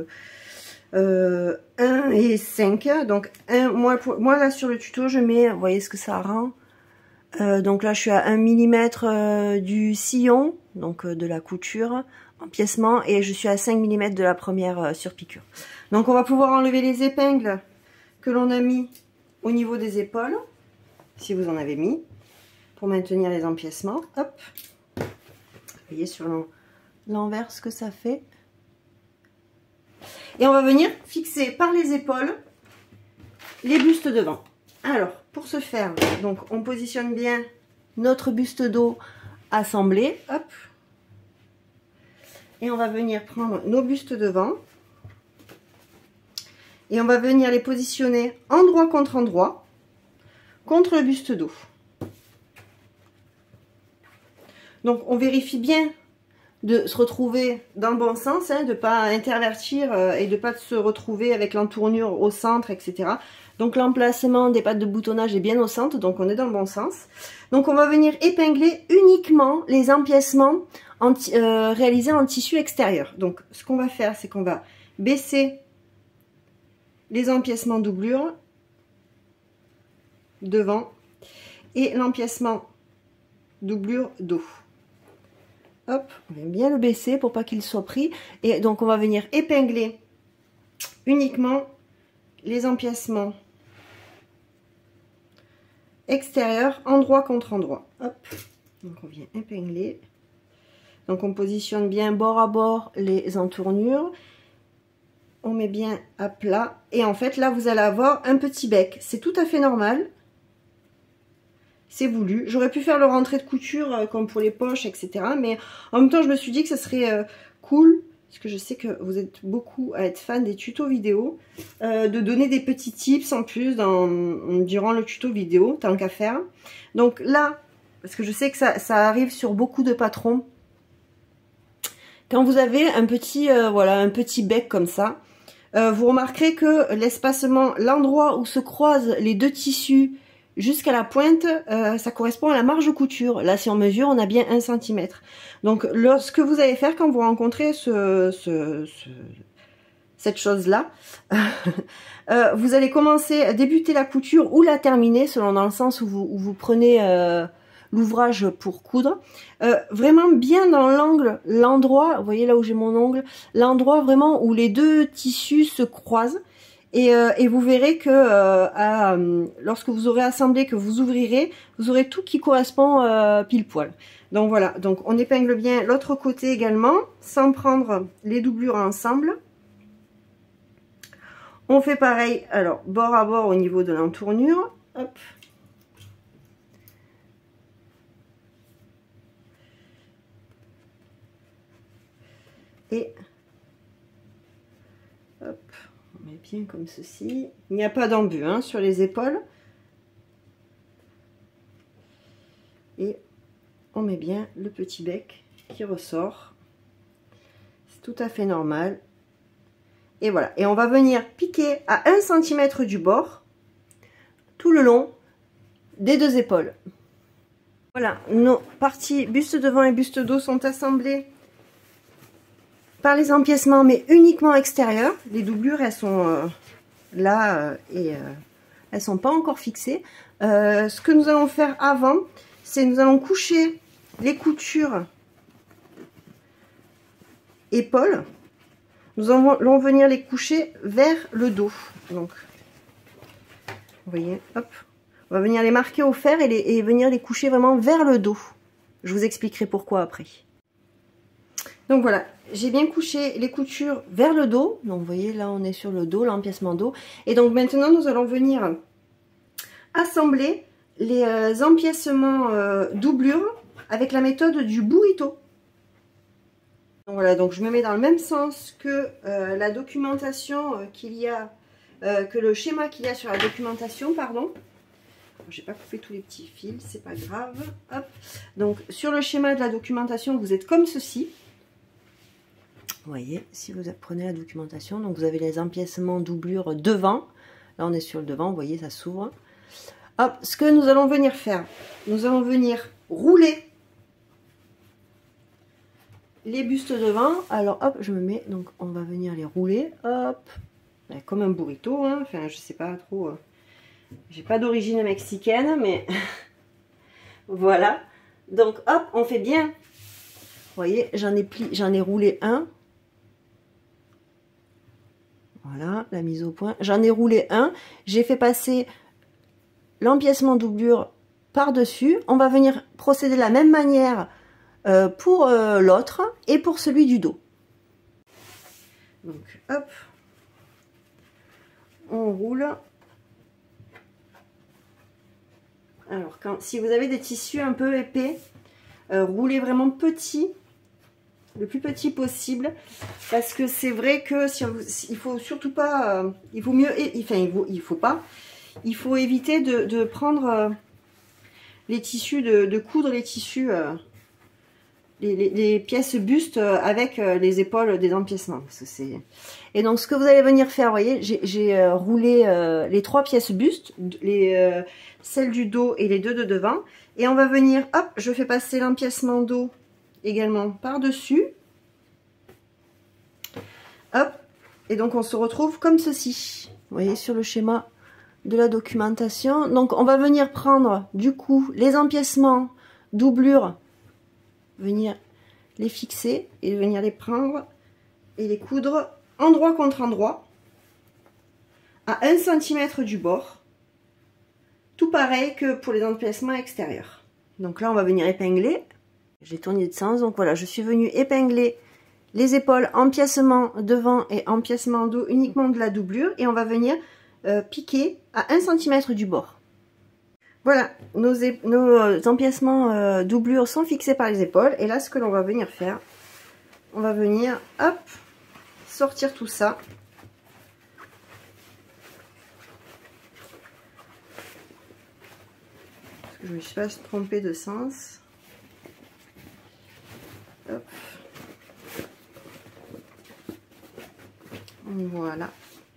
1 et 5, donc 1, moi là sur le tuto je mets, vous voyez ce que ça rend, donc là je suis à 1 mm du sillon, donc de la couture, empiècement, et je suis à 5 mm de la première surpiqûre. Donc on va pouvoir enlever les épingles que l'on a mis au niveau des épaules, si vous en avez mis, pour maintenir les empiècements. Hop, vous voyez sur l'envers ce que ça fait. Et on va venir fixer par les épaules les bustes devant. Alors, pour ce faire, donc on positionne bien notre buste dos assemblé. Hop. Et on va venir prendre nos bustes devant. Et on va venir les positionner endroit contre endroit contre le buste dos. Donc on vérifie bien de se retrouver dans le bon sens, hein, de ne pas intervertir et de ne pas se retrouver avec l'entournure au centre, etc. Donc l'emplacement des pattes de boutonnage est bien au centre, donc on est dans le bon sens. Donc on va venir épingler uniquement les empiècements réalisés en tissu extérieur. Donc ce qu'on va faire, c'est qu'on va baisser les empiècements doublure, devant et l'empiècement doublure dos. Hop, on vient bien le baisser pour pas qu'il soit pris. Et donc on va venir épingler uniquement les empiècements extérieurs, endroit contre endroit. Hop, donc on vient épingler. Donc on positionne bien bord à bord les entournures. On met bien à plat. Et en fait là vous allez avoir un petit bec. C'est tout à fait normal. C'est voulu. J'aurais pu faire le rentrée de couture comme pour les poches, etc. Mais en même temps, je me suis dit que ça serait cool, parce que je sais que vous êtes beaucoup à être fan des tutos vidéo, de donner des petits tips en plus durant le tuto vidéo, tant qu'à faire. Donc là, parce que je sais que ça arrive sur beaucoup de patrons, quand vous avez un petit, voilà, un petit bec comme ça, vous remarquerez que l'espacement, l'endroit où se croisent les deux tissus, jusqu'à la pointe, ça correspond à la marge de couture. Là, si on mesure, on a bien 1 cm. Donc, ce que vous allez faire quand vous rencontrez cette chose-là, vous allez commencer à débuter la couture ou la terminer, selon dans le sens où vous prenez l'ouvrage pour coudre. Vraiment bien dans l'angle, l'endroit, vous voyez là où j'ai mon ongle, l'endroit vraiment où les deux tissus se croisent. Et vous verrez que lorsque vous aurez assemblé, que vous ouvrirez, vous aurez tout qui correspond pile poil. Donc voilà, donc on épingle bien l'autre côté également, sans prendre les doublures ensemble. On fait pareil, alors bord à bord au niveau de l'entournure. Hop. Et hop. On met bien comme ceci. Il n'y a pas d'embu hein, sur les épaules. Et on met bien le petit bec qui ressort. C'est tout à fait normal. Et voilà. Et on va venir piquer à 1 cm du bord tout le long des deux épaules. Voilà, nos parties buste devant et buste dos sont assemblées par les empiècements, mais uniquement extérieurs. Les doublures, elles sont là et elles sont pas encore fixées. Ce que nous allons faire avant, c'est nous allons coucher les coutures épaules. Nous allons venir les coucher vers le dos. Donc, vous voyez, hop, on va venir les marquer au fer et venir les coucher vraiment vers le dos. Je vous expliquerai pourquoi après. Donc voilà, j'ai bien couché les coutures vers le dos. Donc vous voyez, là on est sur le dos, l'empiècement dos. Et donc maintenant nous allons venir assembler les empiècements doublures avec la méthode du burrito. Donc voilà, donc je me mets dans le même sens que la documentation qu'il y a, que le schéma qu'il y a sur la documentation, pardon. J'ai pas coupé tous les petits fils, c'est pas grave. Hop. Donc sur le schéma de la documentation, vous êtes comme ceci. Vous voyez, si vous prenez la documentation, donc vous avez les empiècements doublures devant. Là, on est sur le devant, vous voyez, ça s'ouvre. Hop, ce que nous allons venir faire, nous allons venir rouler les bustes devant. Alors, hop, je me mets, donc on va venir les rouler, hop, comme un burrito, hein. Enfin, je sais pas trop, j'ai pas d'origine mexicaine, mais voilà. Donc, hop, on fait bien. Vous voyez, j'en ai roulé un. Voilà, la mise au point. J'en ai roulé un. J'ai fait passer l'empiècement doublure par-dessus. On va venir procéder de la même manière pour l'autre et pour celui du dos. Donc, hop. On roule. Alors, si vous avez des tissus un peu épais, roulez vraiment petit. Le plus petit possible, parce que c'est vrai que il faut surtout pas, il vaut mieux, enfin il faut éviter de prendre les tissus, de coudre les tissus, les pièces bustes avec les épaules des empiècements. Et donc ce que vous allez venir faire, vous voyez, j'ai roulé les 3 pièces bustes, celle du dos et les 2 de devant, et on va venir, hop, je fais passer l'empiècement dos également par-dessus. Hop. Et donc on se retrouve comme ceci. Vous voyez sur le schéma de la documentation. Donc on va venir prendre du coup les empiècements, doublures, venir les fixer et venir les prendre et les coudre endroit contre endroit à 1 cm du bord. Tout pareil que pour les empiècements extérieurs. Donc là on va venir épingler. J'ai tourné de sens, donc voilà, je suis venue épingler les épaules, empiècement devant et empiècement dos uniquement de la doublure, et on va venir piquer à 1 cm du bord. Voilà, nos empiècements doublures sont fixés par les épaules, et là ce que l'on va venir faire, on va venir, hop, sortir tout ça. Parce que je me suis pas trompée de sens. Hop. Voilà.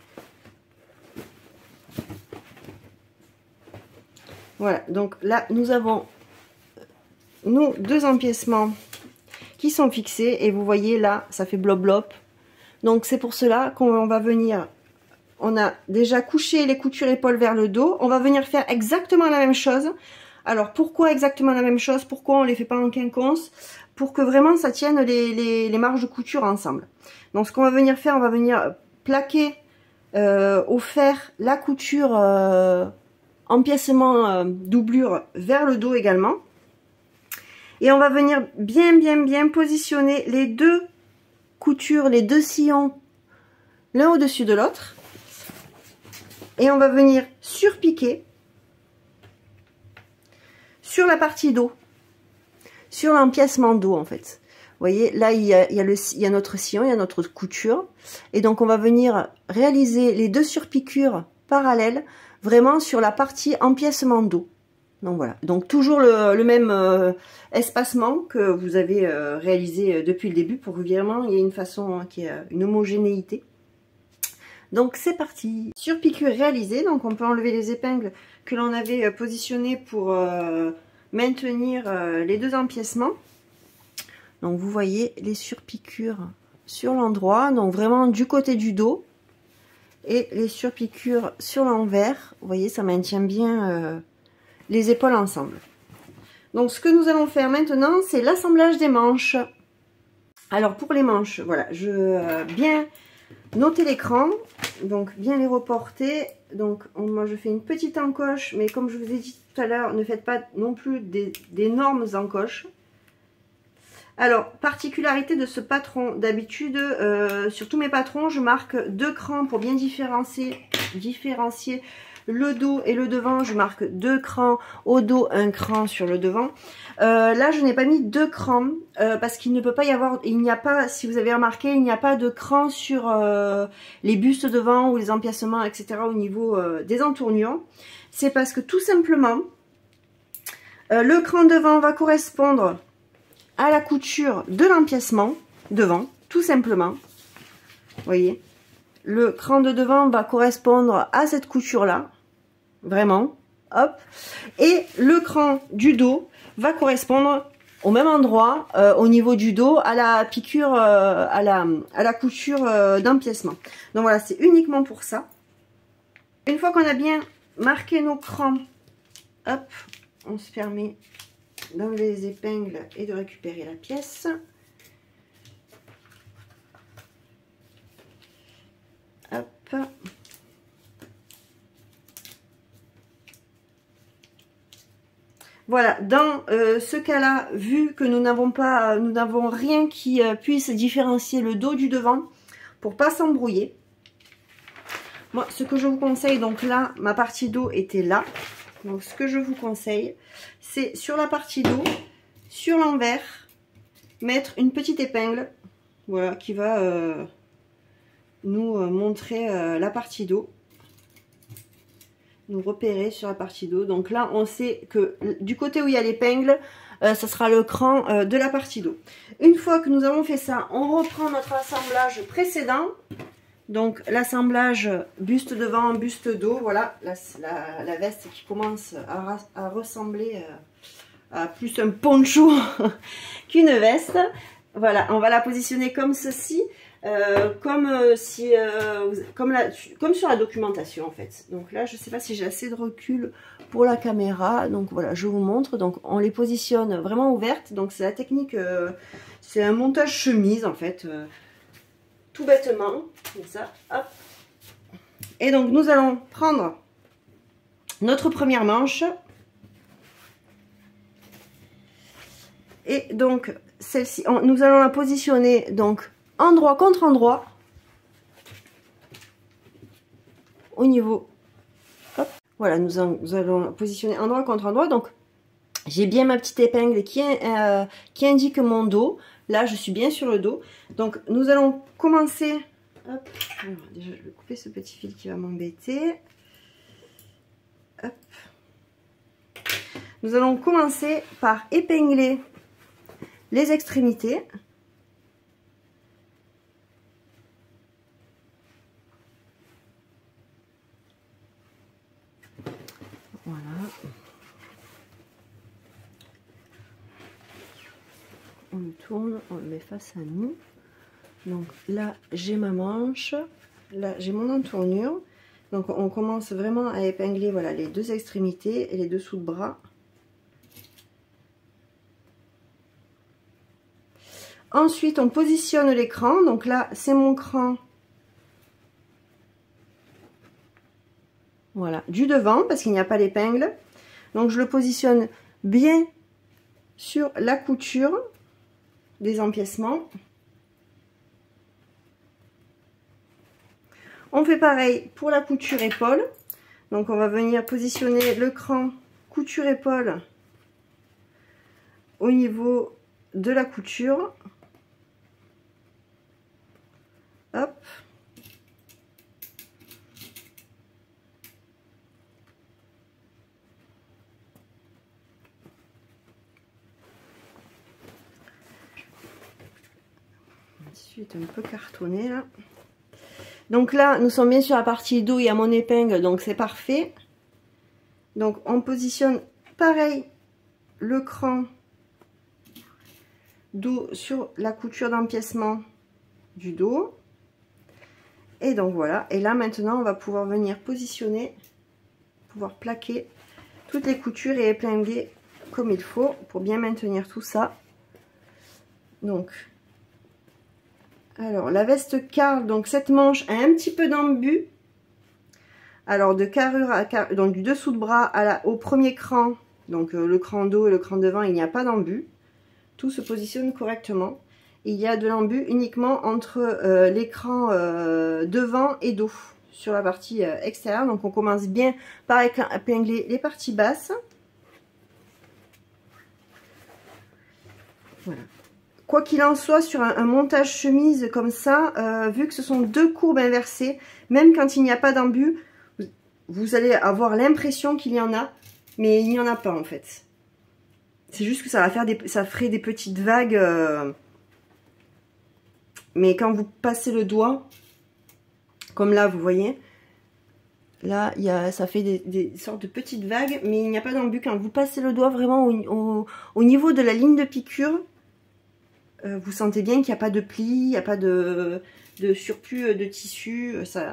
Voilà, donc là nous avons nos 2 empiècements qui sont fixés et vous voyez là ça fait blob blob. Donc c'est pour cela qu'on va venir, on a déjà couché les coutures épaules vers le dos, on va venir faire exactement la même chose. Alors pourquoi exactement la même chose, pourquoi on les fait pas en quinconce? Pour que vraiment ça tienne les marges de couture ensemble. Donc ce qu'on va venir faire, on va venir plaquer au fer la couture empiècement doublure vers le dos également. Et on va venir bien positionner les 2 coutures, les 2 sillons l'un au-dessus de l'autre. Et on va venir surpiquer sur la partie dos, sur l'empiècement dos en fait. Vous voyez, là il y a notre sillon, il y a notre couture. Et donc on va venir réaliser les 2 surpiqûres parallèles vraiment sur la partie empiècement dos. Donc voilà, donc toujours le même espacement que vous avez réalisé depuis le début pour que vraiment il y ait une façon qui ait une homogénéité. Donc c'est parti. Surpiqûre réalisée, donc on peut enlever les épingles que l'on avait positionnées pour maintenir les 2 empiècements. Donc vous voyez les surpiqûres sur l'endroit, donc vraiment du côté du dos, et les surpiqûres sur l'envers. Vous voyez, ça maintient bien les épaules ensemble. Donc ce que nous allons faire maintenant, c'est l'assemblage des manches. Alors pour les manches, voilà, je bien noter l'écran, donc bien les reporter. Donc moi je fais une petite encoche, mais comme je vous ai dit tout à l'heure, ne faites pas non plus d'énormes encoches. Alors, particularité de ce patron, d'habitude, sur tous mes patrons, je marque 2 crans pour bien différencier le dos et le devant. Je marque 2 crans au dos, 1 cran sur le devant. Là, je n'ai pas mis 2 crans parce qu'il ne peut pas y avoir, il n'y a pas, si vous avez remarqué, il n'y a pas de cran sur les bustes devant ou les empiècements, etc. au niveau des entournures. C'est parce que tout simplement, le cran devant va correspondre à la couture de l'empiècement devant, tout simplement. Vous voyez, le cran de devant va correspondre à cette couture là, vraiment, hop, et le cran du dos va correspondre au même endroit, au niveau du dos, à la piqûre, à la couture d'empiècement. Donc voilà, c'est uniquement pour ça. Une fois qu'on a bien marqué nos crans, hop, on se permet d'enlever les épingles et de récupérer la pièce. Hop. Voilà, dans ce cas-là, vu que nous n'avons rien qui puisse différencier le dos du devant, pour pas s'embrouiller, moi ce que je vous conseille, donc là ma partie dos était là, donc ce que je vous conseille, c'est sur la partie dos, sur l'envers, mettre une petite épingle, voilà, qui va nous montrer la partie dos, nous repérer sur la partie dos. Donc là on sait que du côté où il y a l'épingle, ça sera le cran de la partie dos. Une fois que nous avons fait ça, on reprend notre assemblage précédent. Donc l'assemblage buste devant, buste dos, voilà, la veste qui commence à ressembler à plus un poncho qu'une veste. Voilà, on va la positionner comme ceci. comme sur la documentation en fait. Donc là, je ne sais pas si j'ai assez de recul pour la caméra. Donc voilà, je vous montre. Donc on les positionne vraiment ouvertes. Donc c'est la technique, c'est un montage chemise en fait, tout bêtement, comme ça. Hop. Et donc nous allons prendre notre première manche. Et donc celle-ci, nous allons la positionner donc endroit contre endroit au niveau, hop, voilà, nous allons positionner endroit contre endroit. Donc j'ai bien ma petite épingle qui indique mon dos. Là je suis bien sur le dos. Donc nous allons commencer, hop, alors, déjà je vais couper ce petit fil qui va m'embêter. Hop. Nous allons commencer par épingler les extrémités. Voilà. On le tourne, on le met face à nous. Donc là, j'ai ma manche. Là, j'ai mon entournure. Donc on commence vraiment à épingler, voilà, les deux extrémités et les dessous de bras. Ensuite, on positionne l'écran. Donc là, c'est mon cran. Voilà, du devant parce qu'il n'y a pas l'épingle. Donc je le positionne bien sur la couture des empiècements. On fait pareil pour la couture épaule. Donc on va venir positionner le cran couture épaule au niveau de la couture. Hop. Ensuite un peu cartonné là. Donc là, nous sommes bien sur la partie dos, il y a mon épingle, donc c'est parfait. Donc on positionne pareil le cran dos sur la couture d'empiècement du dos. Et donc voilà, et là maintenant on va pouvoir venir positionner, pouvoir plaquer toutes les coutures et épingler comme il faut pour bien maintenir tout ça. Donc, alors la veste Karl, donc cette manche a un petit peu d'embu. Alors de carrure à carrure, donc du dessous de bras au premier cran, donc le cran dos et le cran devant, il n'y a pas d'embu. Tout se positionne correctement. Il y a de l'embu uniquement entre l'écran devant et dos sur la partie extérieure. Donc on commence bien par épingler les parties basses. Voilà. Quoi qu'il en soit, sur un montage chemise comme ça, vu que ce sont deux courbes inversées, même quand il n'y a pas d'embu, vous allez avoir l'impression qu'il y en a, mais il n'y en a pas en fait. C'est juste que ça va faire ça ferait des petites vagues. Mais quand vous passez le doigt, comme là, vous voyez, là, ça fait des sortes de petites vagues, mais il n'y a pas d'embu. Quand vous passez le doigt vraiment au niveau de la ligne de piqûre, vous sentez bien qu'il n'y a pas de pli, il n'y a pas de surplus de tissu.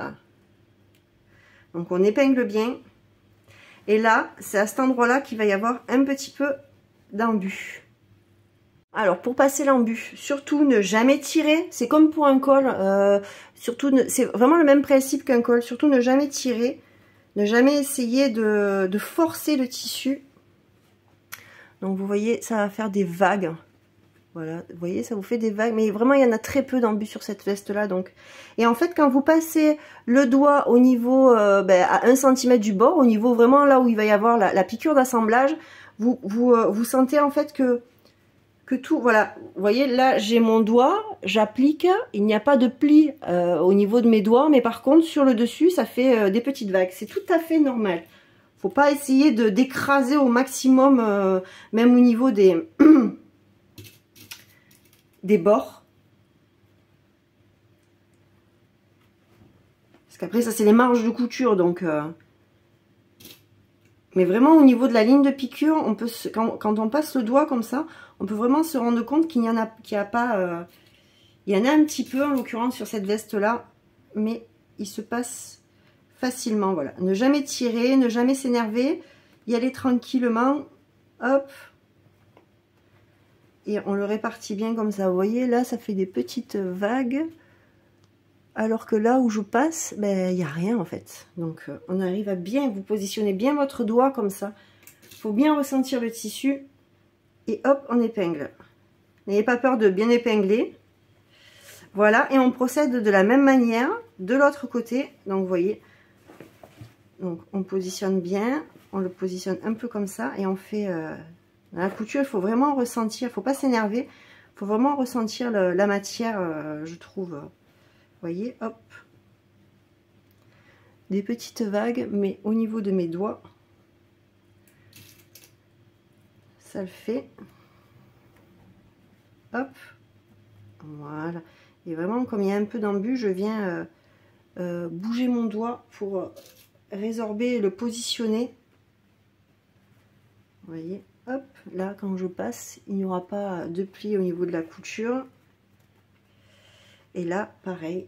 Donc on épingle bien. Et là, c'est à cet endroit-là qu'il va y avoir un petit peu d'embu. Alors pour passer l'embu, surtout ne jamais tirer, c'est comme pour un col, c'est vraiment le même principe qu'un col, surtout ne jamais tirer, ne jamais essayer de forcer le tissu. Donc vous voyez, ça va faire des vagues, voilà, vous voyez, ça vous fait des vagues, mais vraiment il y en a très peu d'embu sur cette veste là. Donc. Et en fait quand vous passez le doigt au niveau, à 1 cm du bord, au niveau vraiment là où il va y avoir la piqûre d'assemblage, vous sentez en fait que tout, voilà, vous voyez là j'ai mon doigt, j'applique, il n'y a pas de pli au niveau de mes doigts, mais par contre sur le dessus ça fait des petites vagues, c'est tout à fait normal. Faut pas essayer d'écraser au maximum, même au niveau des des bords, parce qu'après ça c'est les marges de couture, donc mais vraiment au niveau de la ligne de piqûre, on peut quand on passe le doigt comme ça, on peut vraiment se rendre compte qu'il n'y a pas Il y en a un petit peu en l'occurrence sur cette veste là, mais il se passe facilement. Voilà, ne jamais tirer, ne jamais s'énerver, y aller tranquillement, hop, et on le répartit bien comme ça. Vous voyez là, ça fait des petites vagues, alors que là où je passe, ben il n'y a rien en fait. Donc on arrive à bien vous positionner bien votre doigt comme ça. Il faut bien ressentir le tissu et hop, on épingle. N'ayez pas peur de bien épingler. Voilà, et on procède de la même manière de l'autre côté. Donc vous voyez, donc on positionne bien, on le positionne un peu comme ça et on fait dans la couture. Il faut vraiment ressentir, il faut pas s'énerver, il faut vraiment ressentir la matière, je trouve. Vous voyez, hop, des petites vagues, mais au niveau de mes doigts, ça le fait. Hop, voilà. Et vraiment, comme il y a un peu d'embu, je viens bouger mon doigt pour résorber, le positionner. Vous voyez, hop, là, quand je passe, il n'y aura pas de pli au niveau de la couture. Et là, pareil.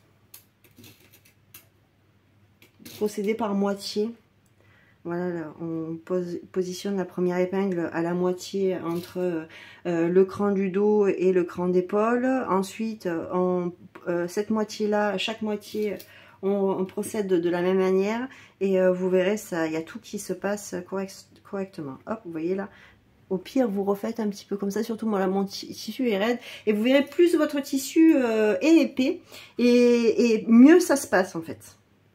Procéder par moitié. Voilà, là, on positionne la première épingle à la moitié entre le cran du dos et le cran d'épaule. Ensuite, cette moitié-là, chaque moitié, on procède de la même manière. Et vous verrez, il y a tout qui se passe correctement. Hop, vous voyez là. Au pire, vous refaites un petit peu comme ça, surtout moi là, mon tissu est raide. Et vous verrez, plus votre tissu est épais, et mieux ça se passe en fait.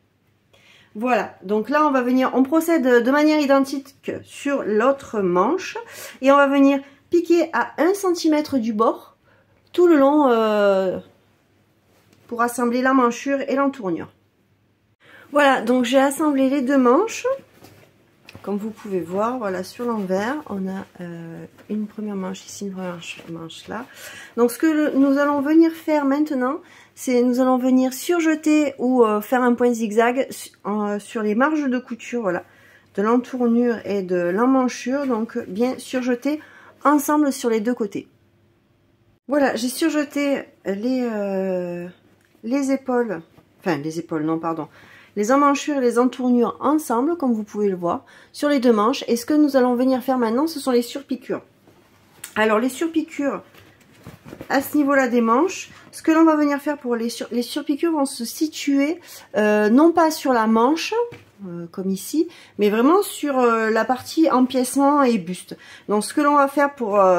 Voilà, donc là on va venir, on procède de manière identique sur l'autre manche et on va venir piquer à 1 cm du bord tout le long pour assembler la manchure et l'entournure. Voilà, donc j'ai assemblé les deux manches, comme vous pouvez voir. Voilà, sur l'envers on a une première manche ici, une première manche là. Donc ce que nous allons venir faire maintenant, c'est nous allons venir surjeter ou faire un point zigzag sur les marges de couture, voilà, de l'entournure et de l'emmanchure. Donc bien surjeter ensemble sur les deux côtés. Voilà, j'ai surjeté les épaules, enfin les épaules, non pardon, les emmanchures et les entournures ensemble, comme vous pouvez le voir, sur les deux manches. Et ce que nous allons venir faire maintenant, ce sont les surpiqûres. Alors les surpiqûres, à ce niveau-là des manches, ce que l'on va venir faire pour les surpiqûres vont se situer non pas sur la manche, comme ici, mais vraiment sur la partie empiècement et buste. Donc ce que l'on va faire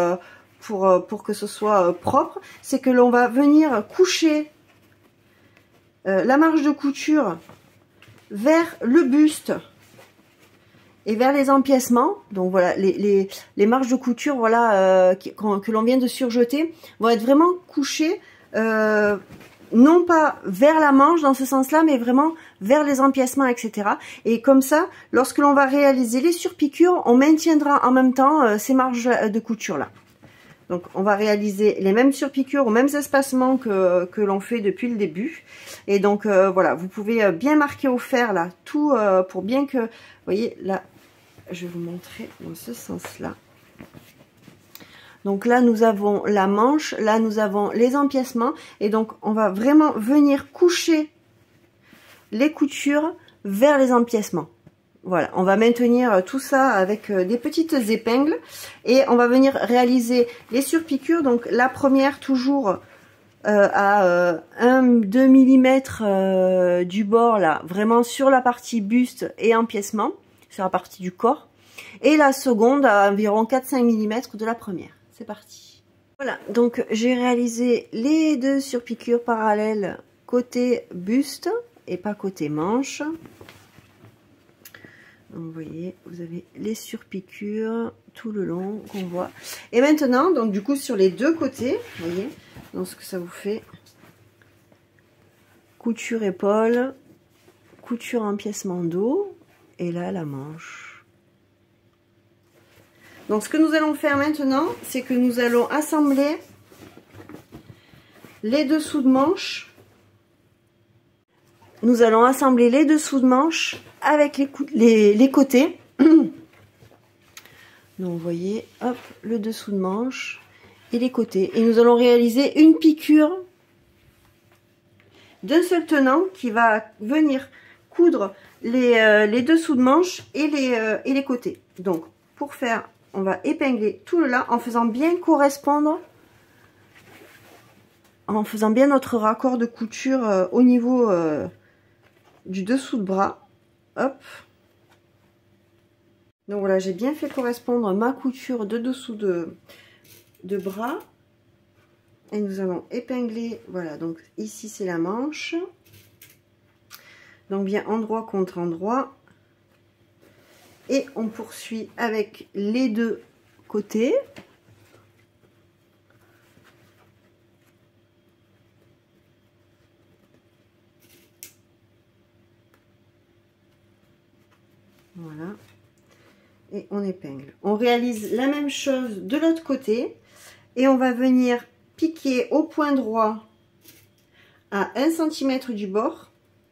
pour que ce soit propre, c'est que l'on va venir coucher la marge de couture vers le buste et vers les empiècements. Donc voilà, les marges de couture, voilà, que l'on vient de surjeter, vont être vraiment couchées non pas vers la manche dans ce sens-là, mais vraiment vers les empiècements, etc. Et comme ça, lorsque l'on va réaliser les surpiqûres, on maintiendra en même temps ces marges de couture là. Donc on va réaliser les mêmes surpiqûres aux mêmes espacements que l'on fait depuis le début. Et donc voilà, vous pouvez bien marquer au fer là, tout pour bien que, vous voyez là, je vais vous montrer dans ce sens-là. Donc là, nous avons la manche, là, nous avons les empiècements. Et donc, on va vraiment venir coucher les coutures vers les empiècements. Voilà, on va maintenir tout ça avec des petites épingles. Et on va venir réaliser les surpiqûres. Donc, la première, toujours à 1-2 mm du bord, là, vraiment sur la partie buste et empiècement, sur la partie du corps. Et la seconde à environ 4-5 mm de la première. C'est parti. Voilà, donc j'ai réalisé les deux surpiqûres parallèles côté buste et pas côté manche. Donc vous voyez, vous avez les surpiqûres tout le long qu'on voit. Et maintenant, donc du coup sur les deux côtés, vous voyez, donc ce que ça vous fait, couture épaule, couture empiècement dos, et là la manche. Donc ce que nous allons faire maintenant, c'est que nous allons assembler les dessous de manche. Nous allons assembler les dessous de manche avec les côtés. Donc vous voyez, hop, le dessous de manche. et les côtés. Et nous allons réaliser une piqûre d'un seul tenant qui va venir coudre les dessous de manche et les côtés. Donc, pour faire, on va épingler tout le là en faisant bien correspondre, en faisant bien notre raccord de couture au niveau du dessous de bras. Hop. Donc voilà, j'ai bien fait correspondre ma couture de dessous de bras. Et nous allons épingler, voilà, donc ici c'est la manche. Donc bien endroit contre endroit. Et on poursuit avec les deux côtés. Voilà. Et on épingle. On réalise la même chose de l'autre côté. Et on va venir piquer au point droit à 1 cm du bord.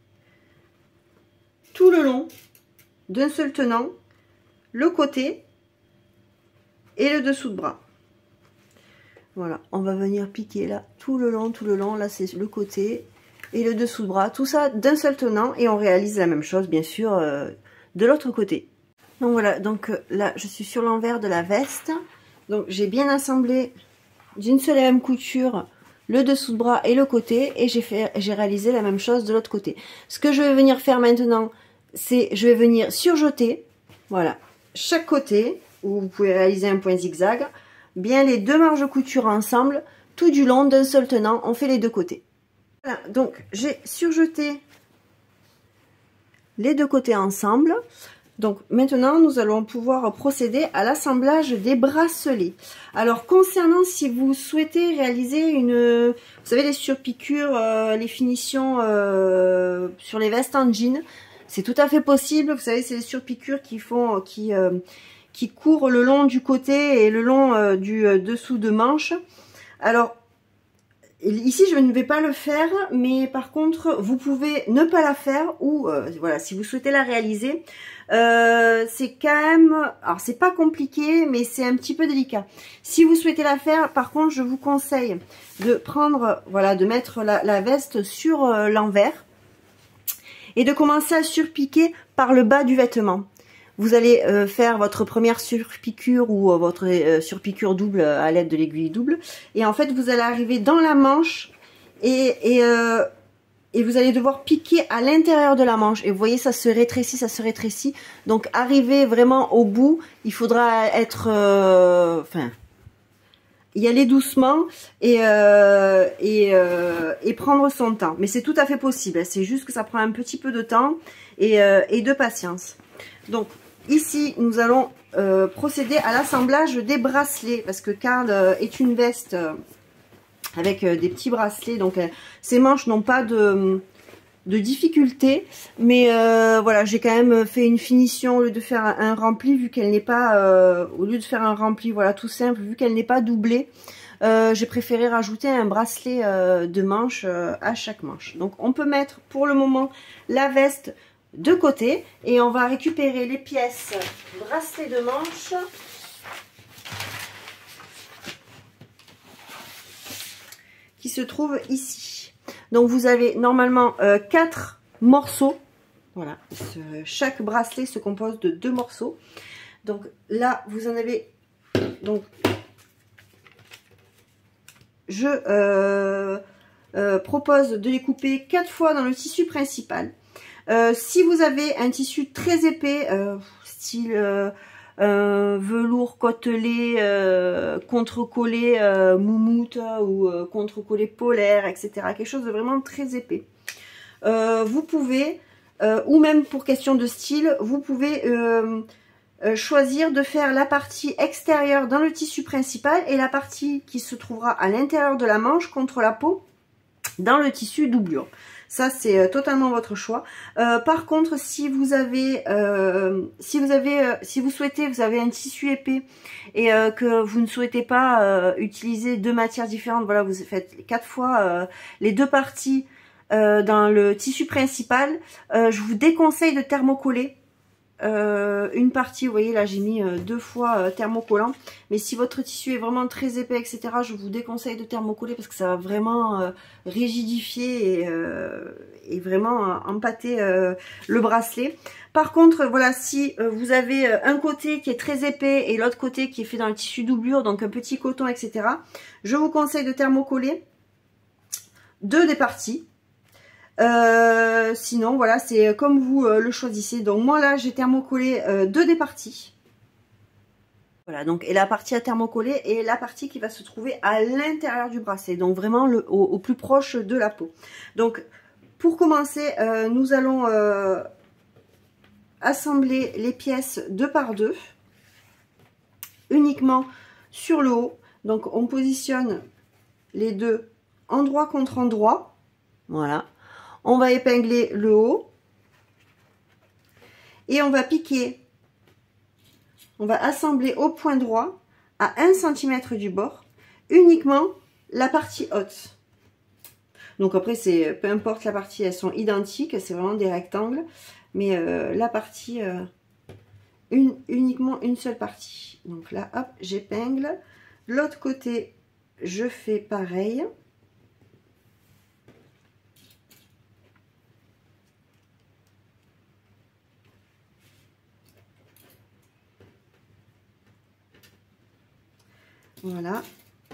Tout le long d'un seul tenant, le côté et le dessous de bras. Voilà, on va venir piquer là tout le long, là c'est le côté et le dessous de bras, tout ça d'un seul tenant, et on réalise la même chose bien sûr de l'autre côté. Donc voilà, donc là je suis sur l'envers de la veste, donc j'ai bien assemblé d'une seule et même couture le dessous de bras et le côté, et j'ai réalisé la même chose de l'autre côté. Ce que je vais venir faire maintenant, c'est je vais venir surjeter, voilà, chaque côté, où vous pouvez réaliser un point zigzag, bien les deux marges de couture ensemble, tout du long d'un seul tenant, on fait les deux côtés. Voilà, donc j'ai surjeté les deux côtés ensemble. Donc maintenant nous allons pouvoir procéder à l'assemblage des bracelets. Alors concernant, si vous souhaitez réaliser une, vous savez, les surpiqûres, les finitions sur les vestes en jean, c'est tout à fait possible. Vous savez, c'est les surpiqûres qui font, qui courent le long du côté et le long du dessous de manche. Alors ici je ne vais pas le faire, mais par contre vous pouvez ne pas la faire, ou voilà, si vous souhaitez la réaliser, c'est quand même, alors c'est pas compliqué mais c'est un petit peu délicat. Si vous souhaitez la faire, par contre je vous conseille de prendre, voilà, de mettre la veste sur l'envers et de commencer à surpiquer par le bas du vêtement. Vous allez faire votre première surpiqûre ou votre surpiqûre double à l'aide de l'aiguille double. Et en fait, vous allez arriver dans la manche et vous allez devoir piquer à l'intérieur de la manche. Et vous voyez, ça se rétrécit, ça se rétrécit. Donc, arriver vraiment au bout, il faudra être... enfin, y aller doucement et prendre son temps. Mais c'est tout à fait possible. C'est juste que ça prend un petit peu de temps et de patience. Donc, ici, nous allons procéder à l'assemblage des bracelets, parce que Karl est une veste avec des petits bracelets, donc ses manches n'ont pas de difficulté, mais voilà, j'ai quand même fait une finition au lieu de faire un rempli, vu qu'elle n'est pas, au lieu de faire un rempli, voilà, tout simple, vu qu'elle n'est pas doublée, j'ai préféré rajouter un bracelet de manche à chaque manche. Donc on peut mettre pour le moment la veste de côté et on va récupérer les pièces bracelet de manche qui se trouvent ici. Donc vous avez normalement 4 morceaux. Voilà, chaque bracelet se compose de 2 morceaux. Donc là vous en avez, donc je propose de les couper 4 fois dans le tissu principal. Si vous avez un tissu très épais, style velours côtelé, contre-collé moumoute ou contre-collé polaire, etc. Quelque chose de vraiment très épais. Vous pouvez, ou même pour question de style, vous pouvez choisir de faire la partie extérieure dans le tissu principal et la partie qui se trouvera à l'intérieur de la manche contre la peau dans le tissu doublure. Ça, c'est totalement votre choix. Par contre, si vous souhaitez, vous avez un tissu épais et que vous ne souhaitez pas utiliser 2 matières différentes, voilà, vous faites 4 fois les 2 parties dans le tissu principal. Je vous déconseille de thermocoller une partie, vous voyez là j'ai mis 2 fois thermocollant, mais si votre tissu est vraiment très épais etc, je vous déconseille de thermocoller parce que ça va vraiment rigidifier et vraiment empâter le bracelet. Par contre voilà, si vous avez un côté qui est très épais et l'autre côté qui est fait dans le tissu doublure, donc un petit coton etc, je vous conseille de thermocoller 2 des parties. Sinon voilà, c'est comme vous le choisissez. Donc moi là j'ai thermocollé 2 des parties. Voilà, donc et la partie à thermocoller est la partie qui va se trouver à l'intérieur du bracelet, donc vraiment au plus proche de la peau. Donc pour commencer, nous allons assembler les pièces 2 par 2 uniquement sur le haut. Donc on positionne les deux endroit contre endroit. Voilà. On va épingler le haut et on va piquer, on va assembler au point droit à 1 cm du bord uniquement la partie haute. Donc après c'est peu importe la partie, elles sont identiques, c'est vraiment des rectangles, mais la partie uniquement une seule partie. Donc là hop, j'épingle, l'autre côté je fais pareil. Voilà.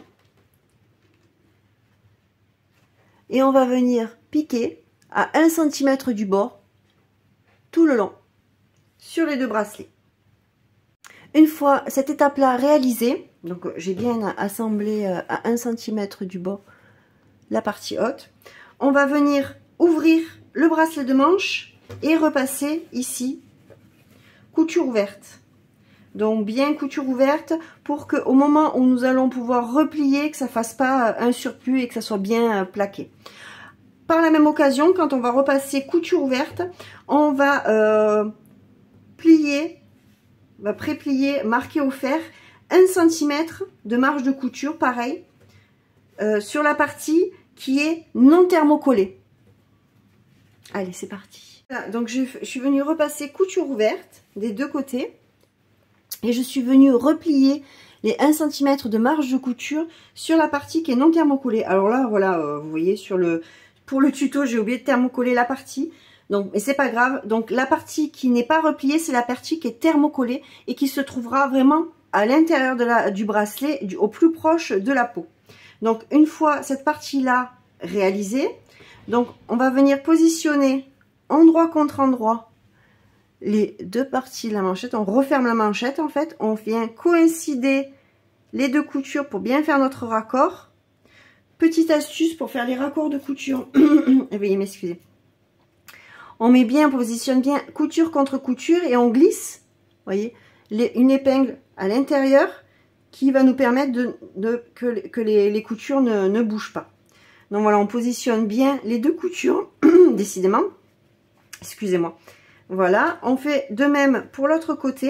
Et on va venir piquer à 1 cm du bord tout le long sur les 2 bracelets. Une fois cette étape-là réalisée, donc j'ai bien assemblé à 1 cm du bord la partie haute, on va venir ouvrir le bracelet de manche et repasser ici couture ouverte. Donc bien couture ouverte pour que au moment où nous allons pouvoir replier, que ça fasse pas un surplus et que ça soit bien plaqué. Par la même occasion, quand on va repasser couture ouverte, on va plier, on va pré-plier, marquer au fer 1 cm de marge de couture, pareil, sur la partie qui est non thermocollée. Allez, c'est parti. Voilà, donc je suis venue repasser couture ouverte des 2 côtés. Et je suis venue replier les 1 cm de marge de couture sur la partie qui est non thermocollée. Alors là, voilà, vous voyez, pour le tuto, j'ai oublié de thermocoller la partie. Donc, mais c'est pas grave. Donc, la partie qui n'est pas repliée, c'est la partie qui est thermocollée et qui se trouvera vraiment à l'intérieur du bracelet, au plus proche de la peau. Donc, une fois cette partie-là réalisée, donc on va venir positionner endroit contre endroit les 2 parties de la manchette, on referme la manchette en fait, on vient coïncider les 2 coutures pour bien faire notre raccord. Petite astuce pour faire les raccords de couture, veuillez m'excuser. On met bien, on positionne bien couture contre couture et on glisse, voyez, une épingle à l'intérieur qui va nous permettre que les coutures ne bougent pas. Donc voilà, on positionne bien les 2 coutures, décidément, excusez-moi. Voilà, on fait de même pour l'autre côté.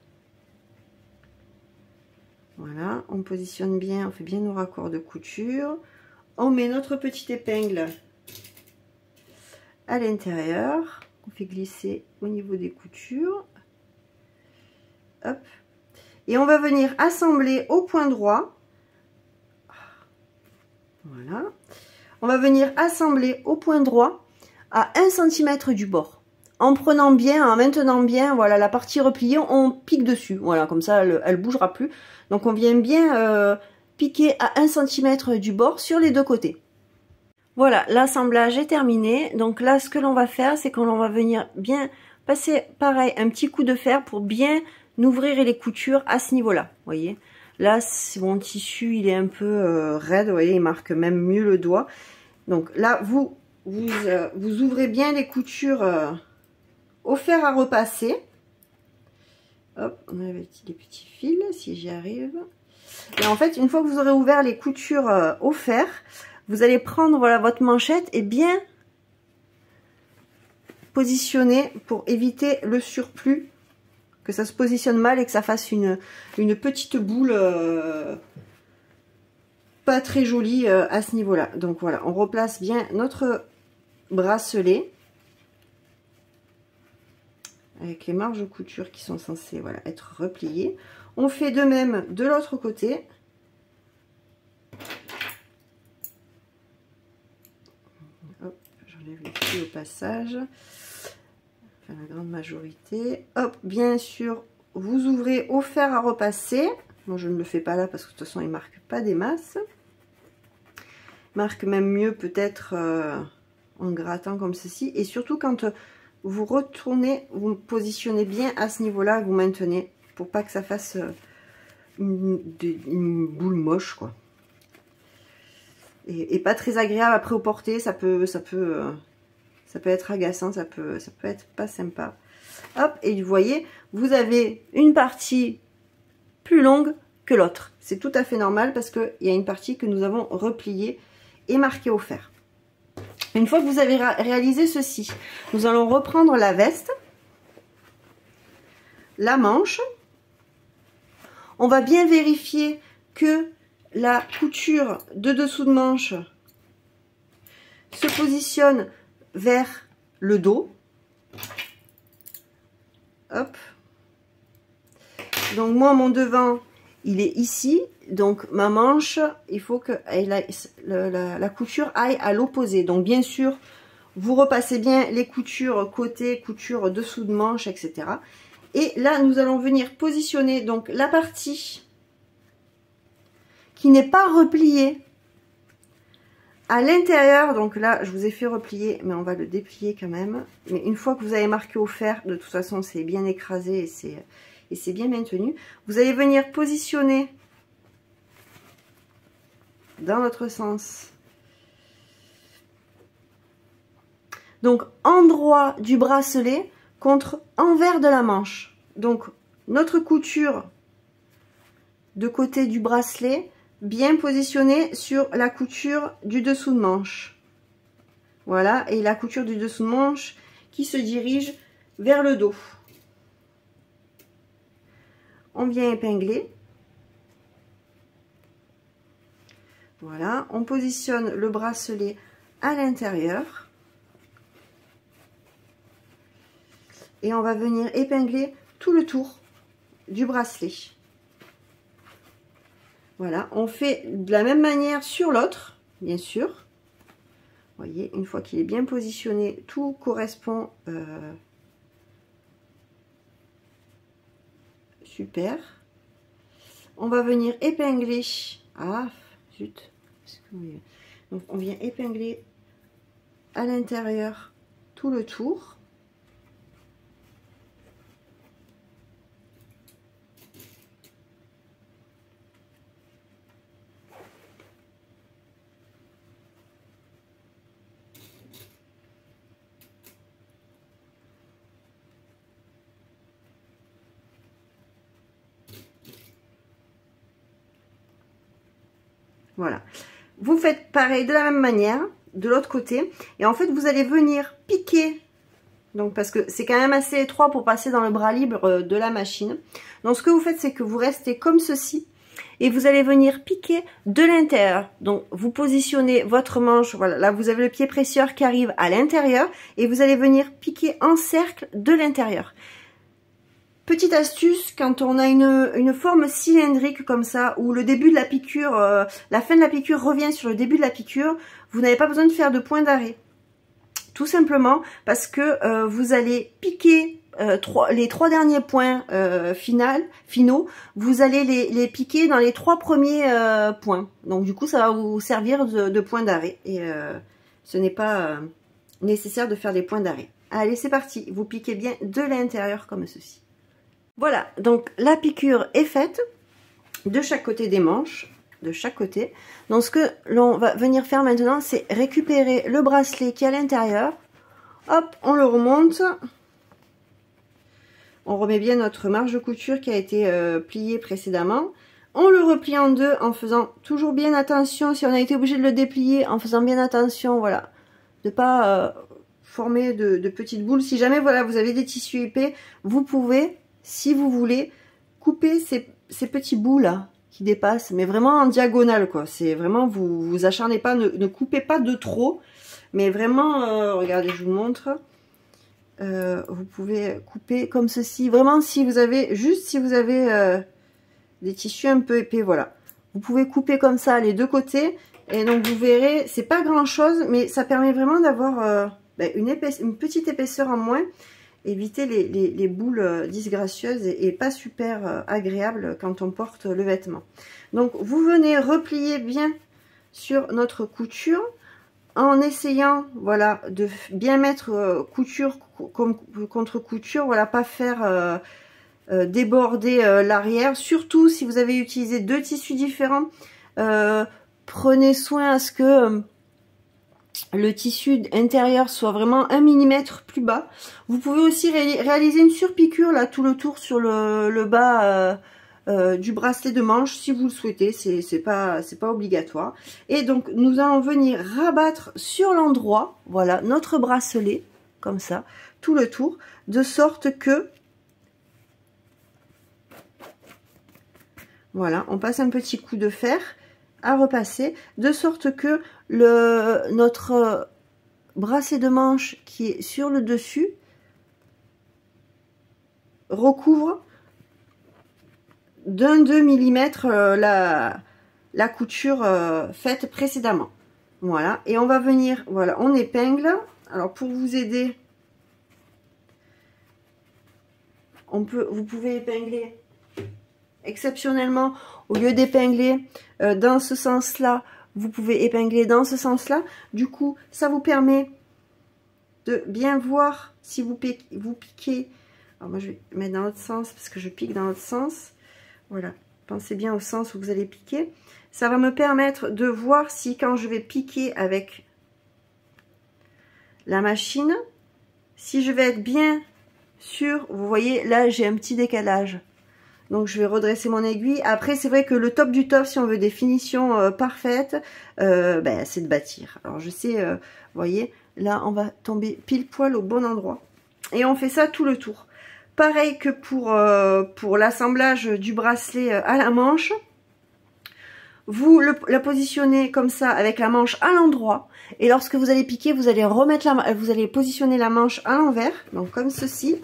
Voilà, on positionne bien, on fait bien nos raccords de couture. On met notre petite épingle à l'intérieur. On fait glisser au niveau des coutures. Hop. Et on va venir assembler au point droit. Voilà. On va venir assembler au point droit à 1 cm du bord. En prenant bien, en maintenant bien, voilà, la partie repliée, on pique dessus. Voilà, comme ça, elle bougera plus. Donc, on vient bien piquer à 1 cm du bord sur les 2 côtés. Voilà, l'assemblage est terminé. Donc là, ce que l'on va faire, c'est qu'on va venir bien passer, pareil, un petit coup de fer pour bien ouvrir les coutures à ce niveau-là. Vous voyez, là, mon tissu, il est un peu raide. Vous voyez, il marque même mieux le doigt. Donc là, vous ouvrez bien les coutures au fer à repasser. Hop, on a les petits fils, si j'y arrive. Et en fait, une fois que vous aurez ouvert les coutures au fer, vous allez prendre voilà, votre manchette et bien positionner pour éviter le surplus, que ça se positionne mal et que ça fasse une petite boule pas très jolie à ce niveau-là. Donc voilà, on replace bien notre bracelet. avec les marges de couture qui sont censées, voilà, être repliées. On fait de même de l'autre côté. Hop, j'enlève les fils au passage. Enfin, la grande majorité. Hop, bien sûr, vous ouvrez au fer à repasser. Moi, je ne le fais pas là parce que de toute façon, il ne marque pas des masses. Il marque même mieux peut-être en grattant comme ceci. Et surtout, quand vous retournez, vous positionnez bien à ce niveau-là, vous maintenez pour pas que ça fasse une boule moche, quoi. Et pas très agréable après au porter, ça peut être agaçant, ça peut être pas sympa. Hop, et vous voyez, vous avez une partie plus longue que l'autre. C'est tout à fait normal parce qu'il y a une partie que nous avons repliée et marquée au fer. Une fois que vous avez réalisé ceci, nous allons reprendre la veste, la manche. On va bien vérifier que la couture de dessous de manche se positionne vers le dos. Hop. Donc moi, mon devant, il est ici. Donc ma manche, il faut que la couture aille à l'opposé. Donc bien sûr, vous repassez bien les coutures côté, couture dessous de manche, etc. Et là, nous allons venir positionner donc la partie qui n'est pas repliée à l'intérieur. Donc là, je vous ai fait replier, mais on va le déplier quand même. Mais une fois que vous avez marqué au fer, de toute façon, c'est bien écrasé et c'est bien maintenu. Vous allez venir positionner dans l'autre sens. Donc, endroit du bracelet contre envers de la manche. Donc, notre couture de côté du bracelet, bien positionnée sur la couture du dessous de manche. Voilà, et la couture du dessous de manche qui se dirige vers le dos. On vient épingler. Voilà, on positionne le bracelet à l'intérieur. Et on va venir épingler tout le tour du bracelet. Voilà, on fait de la même manière sur l'autre, bien sûr. Vous voyez, une fois qu'il est bien positionné, tout correspond. Super. On va venir épingler. Ah, zut. Donc, on vient épingler à l'intérieur tout le tour. Voilà, vous faites pareil de la même manière de l'autre côté et en fait vous allez venir piquer, donc parce que c'est quand même assez étroit pour passer dans le bras libre de la machine. Donc ce que vous faites, c'est que vous restez comme ceci et vous allez venir piquer de l'intérieur. Donc vous positionnez votre manche, voilà, là vous avez le pied presseur qui arrive à l'intérieur et vous allez venir piquer en cercle de l'intérieur. Petite astuce, quand on a une forme cylindrique comme ça, où le début de la piqûre, la fin de la piqûre revient sur le début de la piqûre, vous n'avez pas besoin de faire de point d'arrêt. Tout simplement parce que vous allez piquer les trois derniers points finaux, vous allez les piquer dans les 3 premiers points. Donc du coup, ça va vous servir de point d'arrêt. Et ce n'est pas nécessaire de faire des points d'arrêt. Allez, c'est parti. Vous piquez bien de l'intérieur comme ceci. Voilà, donc la piqûre est faite de chaque côté des manches, de chaque côté. Donc ce que l'on va venir faire maintenant, c'est récupérer le bracelet qui est à l'intérieur. Hop, on le remonte. On remet bien notre marge de couture qui a été pliée précédemment. On le replie en deux en faisant toujours bien attention, si on a été obligé de le déplier, en faisant bien attention, voilà, de pas former de petites boules. Si jamais, voilà, vous avez des tissus épais, vous pouvez, si vous voulez, couper ces petits bouts là qui dépassent, mais vraiment en diagonale, quoi. C'est vraiment, vous acharnez pas, ne coupez pas de trop, mais vraiment, regardez, je vous montre. vous pouvez couper comme ceci. Vraiment, si vous avez des tissus un peu épais, voilà. Vous pouvez couper comme ça les deux côtés. Et donc, vous verrez, c'est pas grand chose, mais ça permet vraiment d'avoir une petite épaisseur en moins. Éviter les boules disgracieuses et pas super agréables quand on porte le vêtement. Donc, vous venez replier bien sur notre couture en essayant, voilà, de bien mettre couture contre couture, voilà, pas faire déborder l'arrière. Surtout si vous avez utilisé deux tissus différents, prenez soin à ce que le tissu intérieur soit vraiment 1 mm plus bas. Vous pouvez aussi réaliser une surpiqûre là tout le tour sur le bas du bracelet de manche si vous le souhaitez, c'est pas obligatoire. Et donc nous allons venir rabattre sur l'endroit, voilà, notre bracelet comme ça tout le tour, de sorte que voilà, on passe un petit coup de fer à repasser, de sorte que notre bracelet de manche qui est sur le dessus recouvre d'1-2 mm la couture faite précédemment. Voilà, et on va venir, voilà, on épingle. Alors pour vous aider, vous pouvez épingler exceptionnellement, au lieu d'épingler dans ce sens-là, vous pouvez épingler dans ce sens-là. Du coup, ça vous permet de bien voir si vous piquez. Alors moi, je vais mettre dans l'autre sens parce que je pique dans l'autre sens. Voilà, pensez bien au sens où vous allez piquer. Ça va me permettre de voir si quand je vais piquer avec la machine, si je vais être bien sûr. Vous voyez, là, j'ai un petit décalage. Donc je vais redresser mon aiguille. Après c'est vrai que le top du top, si on veut des finitions parfaites, c'est de bâtir. Alors je sais, vous voyez, là on va tomber pile poil au bon endroit. Et on fait ça tout le tour. Pareil que pour l'assemblage du bracelet à la manche. Vous la positionnez comme ça avec la manche à l'endroit. Et lorsque vous allez piquer, vous allez vous allez positionner la manche à l'envers. Donc comme ceci.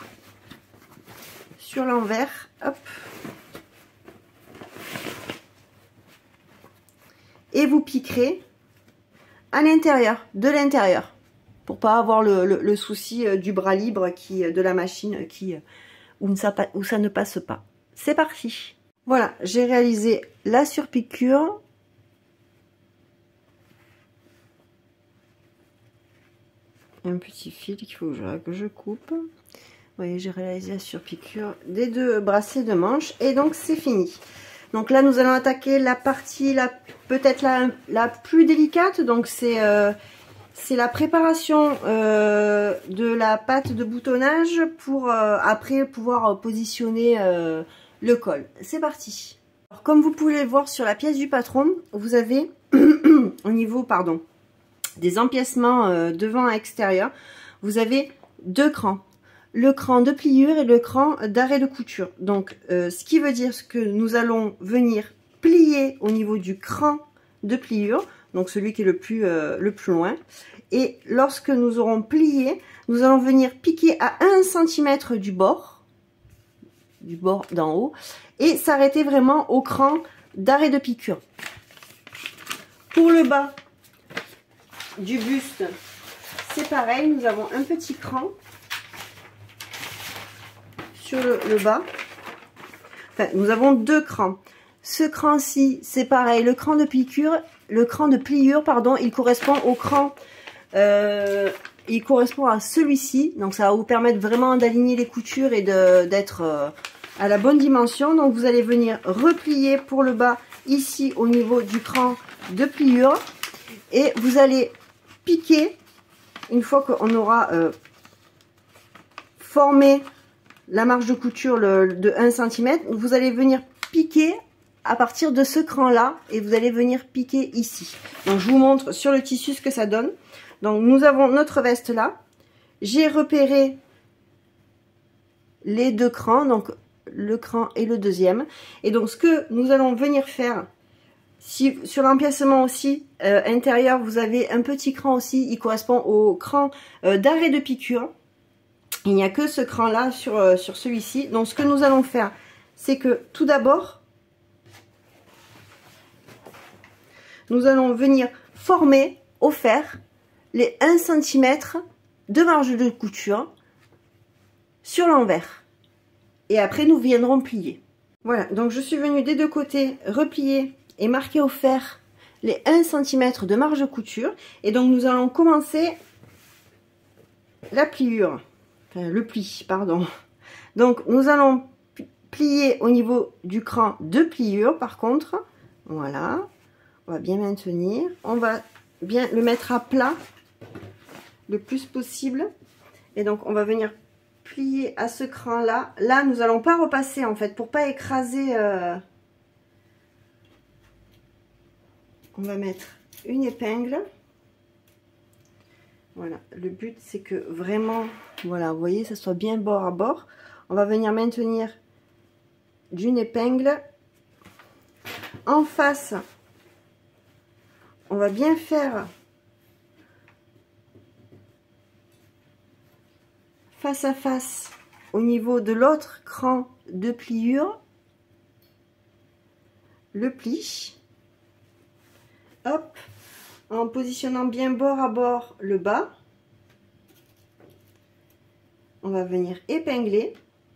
Sur l'envers, hop, et vous piquerez à l'intérieur, de l'intérieur, pour pas avoir le souci du bras libre de la machine où ça ne passe pas. C'est parti. Voilà, j'ai réalisé la surpiqûre. Un petit fil qu'il faut que je coupe. Vous voyez, j'ai réalisé la surpiqûre des deux bracelets de manche et donc c'est fini. Donc là, nous allons attaquer la partie peut-être la plus délicate. Donc c'est la préparation de la pâte de boutonnage pour après pouvoir positionner le col. C'est parti. Alors, comme vous pouvez le voir sur la pièce du patron, vous avez au niveau des empiècements devant et extérieur, vous avez deux crans. Le cran de pliure et le cran d'arrêt de couture. Donc, ce qui veut dire que nous allons venir plier au niveau du cran de pliure, donc celui qui est le plus loin. Et lorsque nous aurons plié, nous allons venir piquer à 1 cm du bord d'en haut, et s'arrêter vraiment au cran d'arrêt de piqûre. Pour le bas du buste, c'est pareil, nous avons un petit cran sur le bas. Enfin, nous avons deux crans. Ce cran-ci, c'est pareil, le cran de pliure, pardon, il correspond au cran, il correspond à celui-ci. Donc ça va vous permettre vraiment d'aligner les coutures et d'être à la bonne dimension. Donc vous allez venir replier pour le bas ici au niveau du cran de pliure et vous allez piquer une fois qu'on aura formé la marge de couture de 1 cm, vous allez venir piquer à partir de ce cran là et vous allez venir piquer ici. Donc je vous montre sur le tissu ce que ça donne. Donc nous avons notre veste là, j'ai repéré les deux crans, donc le cran et le deuxième, et donc ce que nous allons venir faire, si sur l'empiècement aussi intérieur vous avez un petit cran aussi, il correspond au cran d'arrêt de piqûre. Il n'y a que ce cran là sur celui-ci. Donc ce que nous allons faire, c'est que tout d'abord, nous allons venir former au fer les 1 cm de marge de couture sur l'envers. Et après, nous viendrons plier. Voilà, donc je suis venue des deux côtés replier et marquer au fer les 1 cm de marge de couture. Et donc, nous allons commencer la pliure. Enfin, le pli, pardon. Donc, nous allons plier au niveau du cran de pliure, par contre. Voilà. On va bien maintenir. On va bien le mettre à plat le plus possible. Et donc, on va venir plier à ce cran là. Là, nous allons pas repasser en fait pour pas écraser. On va mettre une épingle. Voilà, le but c'est que vraiment, voilà, vous voyez, ça soit bien bord à bord. On va venir maintenir d'une épingle. En face, on va bien faire face à face au niveau de l'autre cran de pliure, le pli, hop, en positionnant bien bord à bord le bas, on va venir épingler.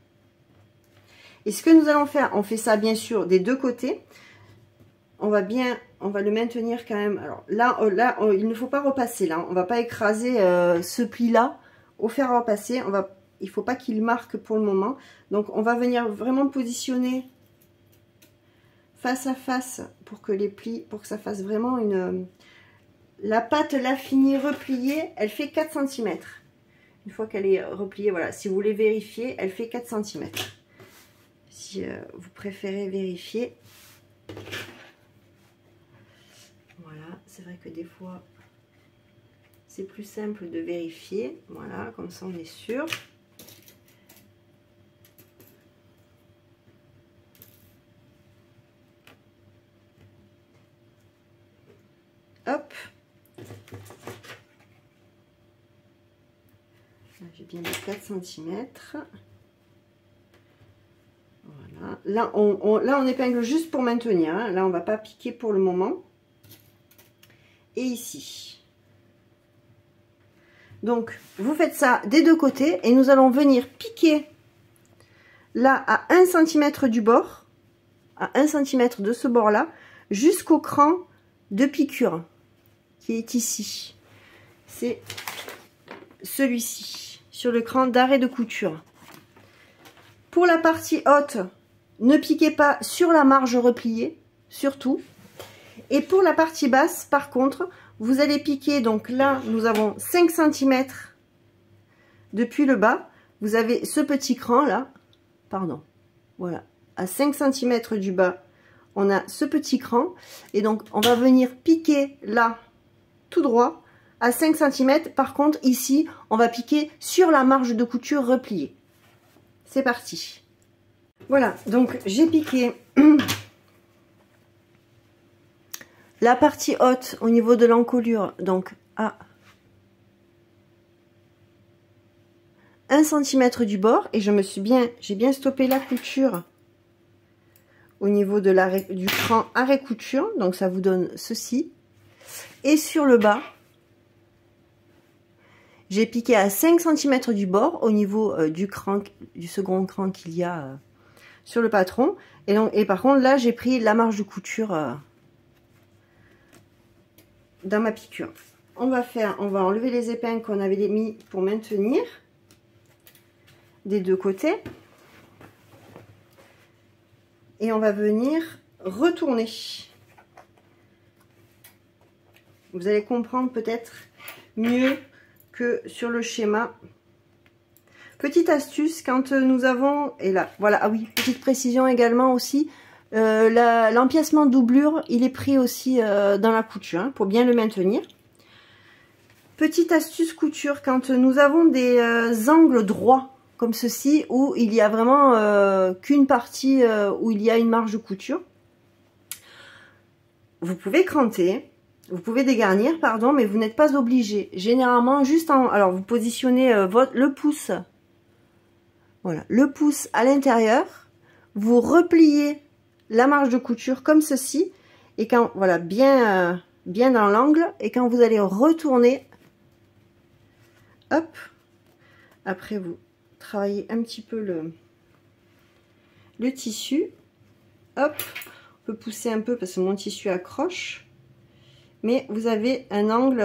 Et ce que nous allons faire, on fait ça bien sûr des deux côtés, on va le maintenir quand même. Alors là, il ne faut pas repasser là, on va pas écraser ce pli là au fer à repasser. Il faut pas qu'il marque pour le moment. Donc on va venir vraiment positionner face à face pour que les plis, pour que ça fasse vraiment une... La pâte là finie repliée, elle fait 4 cm. Une fois qu'elle est repliée, voilà, si vous voulez vérifier, elle fait 4 cm. Si vous préférez vérifier. Voilà, c'est vrai que des fois, c'est plus simple de vérifier. Voilà, comme ça on est sûr. Hop. J'ai bien mis 4 cm. Voilà. Là, on épingle juste pour maintenir. Hein. Là, on ne va pas piquer pour le moment. Et ici. Donc, vous faites ça des deux côtés. Et nous allons venir piquer là à 1 cm du bord. À 1 cm de ce bord-là. Jusqu'au cran de piqûre. Qui est ici. C'est celui-ci. Sur le cran d'arrêt de couture. Pour la partie haute, ne piquez pas sur la marge repliée, surtout. Et pour la partie basse, par contre, vous allez piquer, donc là, nous avons 5 cm depuis le bas. Vous avez ce petit cran là, pardon, voilà, à 5 cm du bas, on a ce petit cran. Et donc, on va venir piquer là, tout droit, à 5 cm. Par contre, ici, on va piquer sur la marge de couture repliée. C'est parti. Voilà, donc j'ai piqué la partie haute au niveau de l'encolure, donc à 1 cm du bord, et j'ai bien stoppé la couture au niveau de du cran arrêt couture, donc ça vous donne ceci. Et sur le bas, j'ai piqué à 5 cm du bord au niveau du second cran qu'il y a sur le patron. Et par contre, là, j'ai pris la marge de couture dans ma piqûre. On va enlever les épingles qu'on avait mis pour maintenir des deux côtés. Et on va venir retourner. Vous allez comprendre peut-être mieux que sur le schéma. Petite astuce, quand nous avons, et là, voilà, ah oui, petite précision également aussi, l'empiècement doublure, il est pris aussi dans la couture, hein, pour bien le maintenir. Petite astuce couture, quand nous avons des angles droits, comme ceci, où il y a vraiment qu'une partie où il y a une marge de couture, vous pouvez cranter. Vous pouvez dégarnir, pardon, mais vous n'êtes pas obligé. Généralement, alors vous positionnez le pouce Voilà, le pouce à l'intérieur, vous repliez la marge de couture comme ceci, et quand, voilà, bien dans l'angle, et quand vous allez retourner, hop, après vous travaillez un petit peu le tissu, hop, on peut pousser un peu parce que mon tissu accroche, mais vous avez un angle,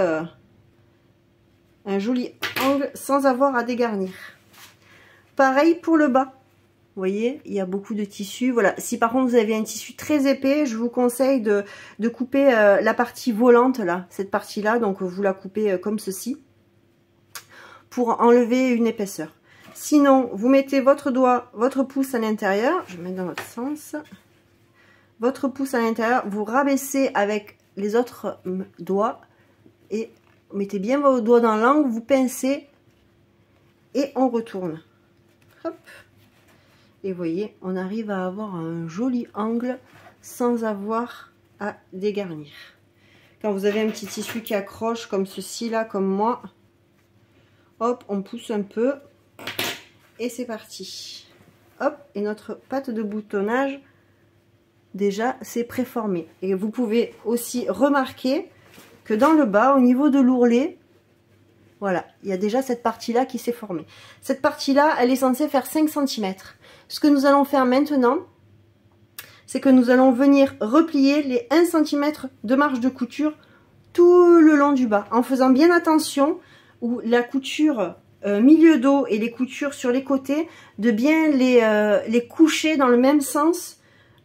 un joli angle sans avoir à dégarnir. Pareil pour le bas. Vous voyez, il y a beaucoup de tissu. Voilà. Si par contre vous avez un tissu très épais, je vous conseille de couper la partie volante là, cette partie-là. Donc vous la coupez comme ceci pour enlever une épaisseur. Sinon, vous mettez votre doigt, votre pouce à l'intérieur. Je vais mettre dans l'autre sens. Votre pouce à l'intérieur, vous rabaissez avec les autres doigts et vous mettez bien vos doigts dans l'angle, vous pincez et on retourne. Hop. Et vous voyez, on arrive à avoir un joli angle sans avoir à dégarnir. Quand vous avez un petit tissu qui accroche comme ceci là, comme moi, hop, on pousse un peu et c'est parti. Hop, et notre patte de boutonnage, déjà, c'est préformé. Et vous pouvez aussi remarquer que dans le bas, au niveau de l'ourlet, voilà, il y a déjà cette partie-là qui s'est formée. Cette partie-là, elle est censée faire 5 cm. Ce que nous allons faire maintenant, c'est que nous allons venir replier les 1 cm de marge de couture tout le long du bas, en faisant bien attention où la couture milieu dos et les coutures sur les côtés, de bien les coucher dans le même sens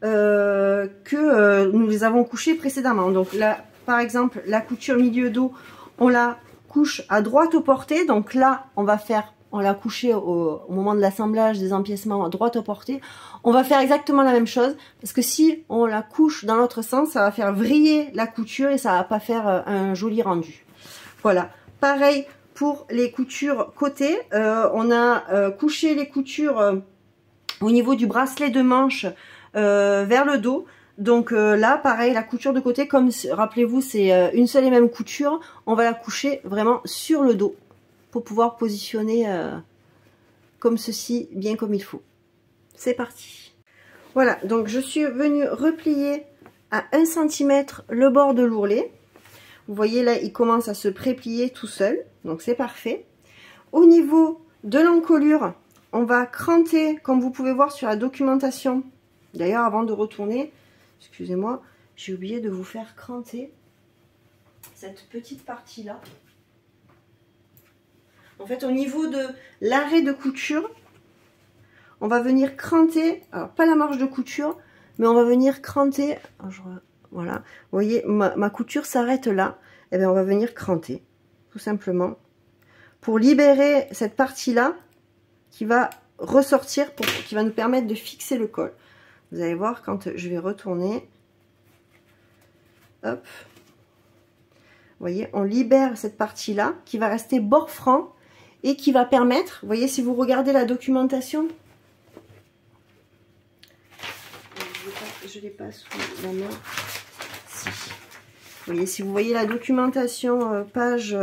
que nous les avons couchés précédemment. Donc là, par exemple, la couture milieu dos, on la couche à droite au porté. Donc là, on l'a couché au moment de l'assemblage des empiècements à droite au porté. On va faire exactement la même chose parce que si on la couche dans l'autre sens, ça va faire vriller la couture et ça va pas faire un joli rendu. Voilà. Pareil pour les coutures côté. On a couché les coutures au niveau du bracelet de manche vers le dos. Donc là, pareil, la couture de côté, comme rappelez-vous, c'est une seule et même couture, on va la coucher vraiment sur le dos pour pouvoir positionner comme ceci, bien comme il faut. C'est parti. Voilà, donc je suis venue replier à 1 cm le bord de l'ourlet. Vous voyez là, il commence à se préplier tout seul, donc c'est parfait. Au niveau de l'encolure, on va cranter, comme vous pouvez voir sur la documentation. D'ailleurs, avant de retourner, excusez-moi, j'ai oublié de vous faire cranter cette petite partie-là. En fait, au niveau de l'arrêt de couture, on va venir cranter, alors pas la marge de couture, mais on va venir cranter, voilà, vous voyez, ma couture s'arrête là, et bien on va venir cranter, tout simplement, pour libérer cette partie-là, qui va ressortir, qui va nous permettre de fixer le col. Vous allez voir quand je vais retourner. Hop. Vous voyez, on libère cette partie-là qui va rester bord franc et qui va permettre, vous voyez, si vous regardez la documentation, je ne l'ai pas sous la main. Si. Vous voyez, si vous voyez la documentation, page...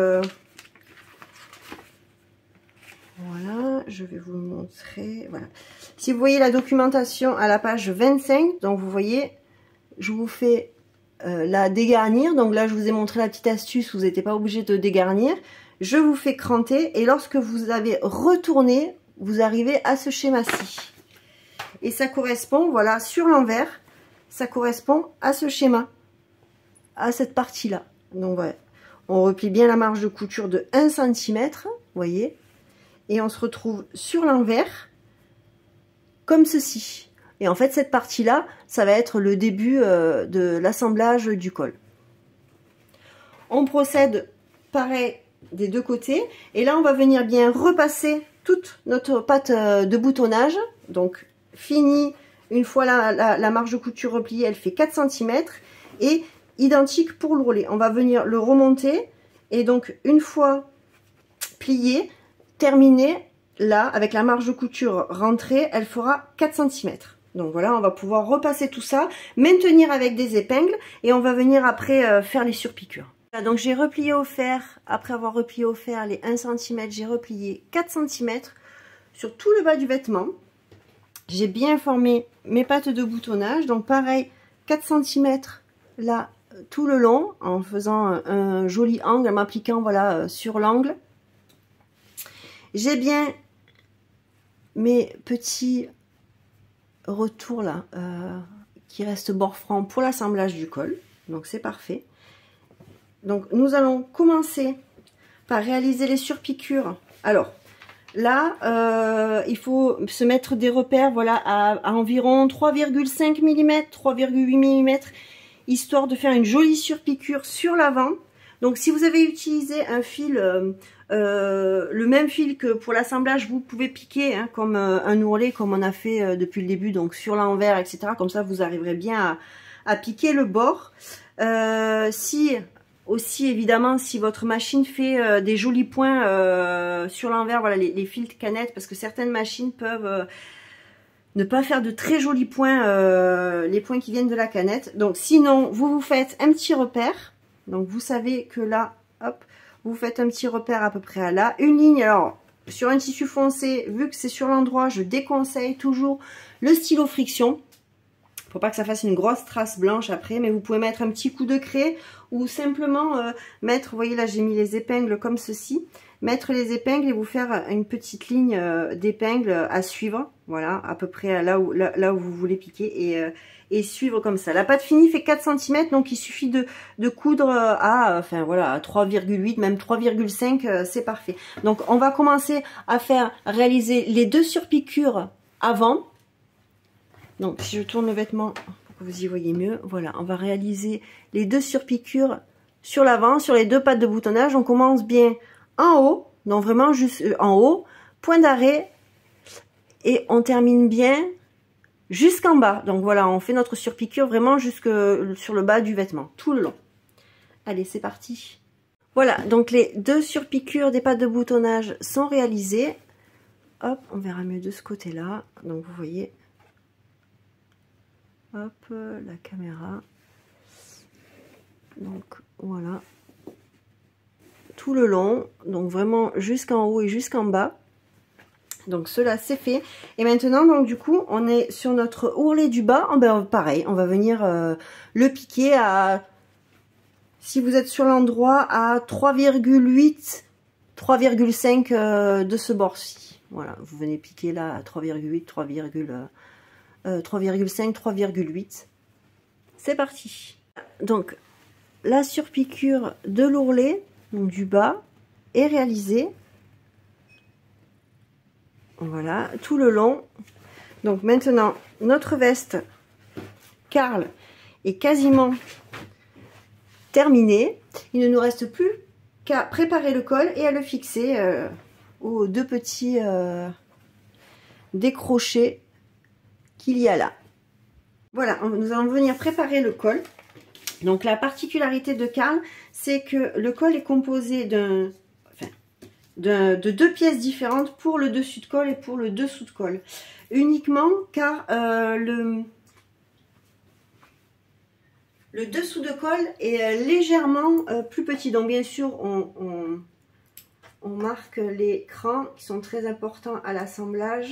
voilà, je vais vous le montrer. Voilà. Si vous voyez la documentation à la page 25, donc vous voyez, je vous fais la dégarnir. Donc là, je vous ai montré la petite astuce, vous n'étiez pas obligé de dégarnir. Je vous fais cranter et lorsque vous avez retourné, vous arrivez à ce schéma-ci. Et ça correspond, voilà, sur l'envers, ça correspond à ce schéma, à cette partie-là. Donc voilà, on replie bien la marge de couture de 1 cm, vous voyez. Et on se retrouve sur l'envers comme ceci. Et en fait, cette partie-là, ça va être le début de l'assemblage du col. On procède pareil des deux côtés. Et là, on va venir bien repasser toute notre patte de boutonnage. Donc, fini, une fois la marge de couture repliée, elle fait 4 cm. Et identique pour l'ourlet. On va venir le remonter. Et donc, une fois plié, terminée, là, avec la marge de couture rentrée, elle fera 4 cm. Donc voilà, on va pouvoir repasser tout ça, maintenir avec des épingles, et on va venir après faire les surpiqûres. Voilà, donc j'ai replié au fer, après avoir replié au fer les 1 cm, j'ai replié 4 cm sur tout le bas du vêtement. J'ai bien formé mes pattes de boutonnage, donc pareil, 4 cm là, tout le long, en faisant un joli angle, en m'appliquant voilà sur l'angle. J'ai bien mes petits retours là, qui restent bord franc pour l'assemblage du col, donc c'est parfait. Donc nous allons commencer par réaliser les surpiqûres. Alors là, il faut se mettre des repères voilà, à environ 3,5 mm, 3,8 mm, histoire de faire une jolie surpiqûre sur l'avant. Donc si vous avez utilisé un fil, le même fil que pour l'assemblage, vous pouvez piquer hein, comme un ourlet, comme on a fait depuis le début, donc sur l'envers, etc. Comme ça, vous arriverez bien à piquer le bord. Aussi évidemment si votre machine fait des jolis points sur l'envers, voilà les fils de canette, parce que certaines machines peuvent ne pas faire de très jolis points, les points qui viennent de la canette. Donc sinon vous vous faites un petit repère, donc vous savez que là hop vous faites un petit repère à peu près à là, une ligne. Alors sur un tissu foncé, vu que c'est sur l'endroit, je déconseille toujours le stylo friction. Faut pas que ça fasse une grosse trace blanche après, mais vous pouvez mettre un petit coup de craie ou simplement mettre, vous voyez là j'ai mis les épingles comme ceci, mettre les épingles et vous faire une petite ligne d'épingles à suivre, voilà, à peu près là où vous voulez piquer et suivre comme ça. La pâte finie fait 4 cm, donc il suffit de coudre enfin voilà, à 3,8, même 3,5, c'est parfait. Donc on va commencer à réaliser les 2 surpiqûres avant. Donc si je tourne le vêtement pour que vous y voyez mieux, voilà, on va réaliser les 2 surpiqûres sur l'avant, sur les 2 pattes de boutonnage. On commence bien en haut, donc vraiment juste en haut, point d'arrêt, et on termine bien jusqu'en bas. Donc voilà, on fait notre surpiqûre vraiment jusque sur le bas du vêtement, tout le long. Allez, c'est parti. Voilà, donc les 2 surpiqûres des pattes de boutonnage sont réalisées. Hop, on verra mieux de ce côté-là. Donc vous voyez. Hop, la caméra. Donc voilà. Tout le long, donc vraiment jusqu'en haut et jusqu'en bas. Donc cela c'est fait. Et maintenant donc du coup on est sur notre ourlet du bas. Oh, ben, pareil, on va venir le piquer à, si vous êtes sur l'endroit, à 3,8, 3,5 de ce bord-ci. Voilà, vous venez piquer là à 3,8, 3,5, 3,8. C'est parti. Donc la surpiqûre de l'ourlet, donc du bas, est réalisée. Voilà, tout le long. Donc maintenant, notre veste Karl est quasiment terminée. Il ne nous reste plus qu'à préparer le col et à le fixer aux 2 petits décrochés qu'il y a là. Voilà, nous allons venir préparer le col. Donc la particularité de Karl, c'est que le col est composé de 2 pièces différentes pour le dessus de col et pour le dessous de col. Uniquement car le dessous de col est légèrement plus petit. Donc bien sûr on marque les crans qui sont très importants à l'assemblage.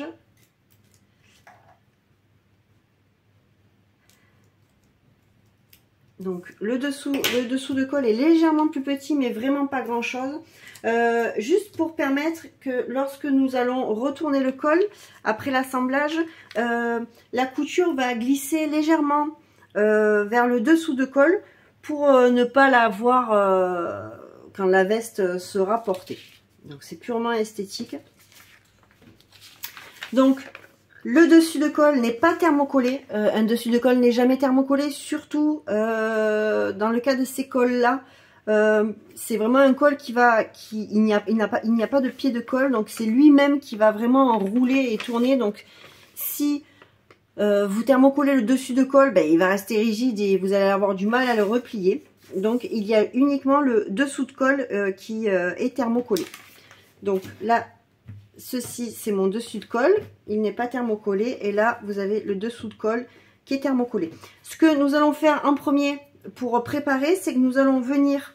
Donc le dessous de col est légèrement plus petit, mais vraiment pas grand chose. Juste pour permettre que lorsque nous allons retourner le col après l'assemblage, la couture va glisser légèrement vers le dessous de col pour ne pas la voir quand la veste sera portée. Donc c'est purement esthétique. Donc le dessus de col n'est pas thermocollé. Un dessus de col n'est jamais thermocollé, surtout dans le cas de ces cols là. C'est vraiment un col il n'y a pas de pied de col, donc c'est lui-même qui va vraiment rouler et tourner. Donc si vous thermocollez le dessus de col, ben, il va rester rigide et vous allez avoir du mal à le replier. Donc il y a uniquement le dessous de col qui est thermocollé. Donc là, ceci c'est mon dessus de col, il n'est pas thermocollé, et là vous avez le dessous de col qui est thermocollé. Ce que nous allons faire en premier pour préparer, c'est que nous allons venir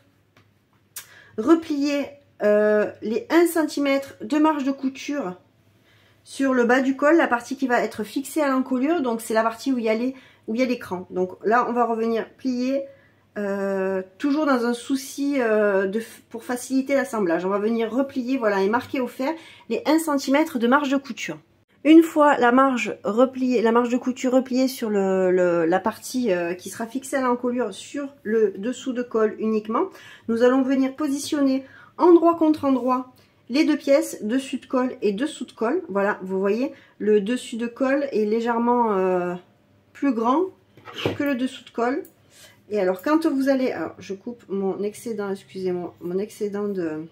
replier les 1 cm de marge de couture sur le bas du col, la partie qui va être fixée à l'encolure. Donc c'est la partie où il y a l'écran. Donc là, on va revenir plier, toujours dans un souci pour faciliter l'assemblage. On va venir replier, voilà, et marquer au fer les 1 cm de marge de couture. Une fois la marge de couture repliée sur la partie qui sera fixée à l'encolure sur le dessous de col uniquement, nous allons venir positionner endroit contre endroit les 2 pièces, dessus de col et dessous de col. Voilà, vous voyez, le dessus de col est légèrement plus grand que le dessous de col. Et alors, quand vous allez... Alors, je coupe mon excédent, excusez-moi, mon excédent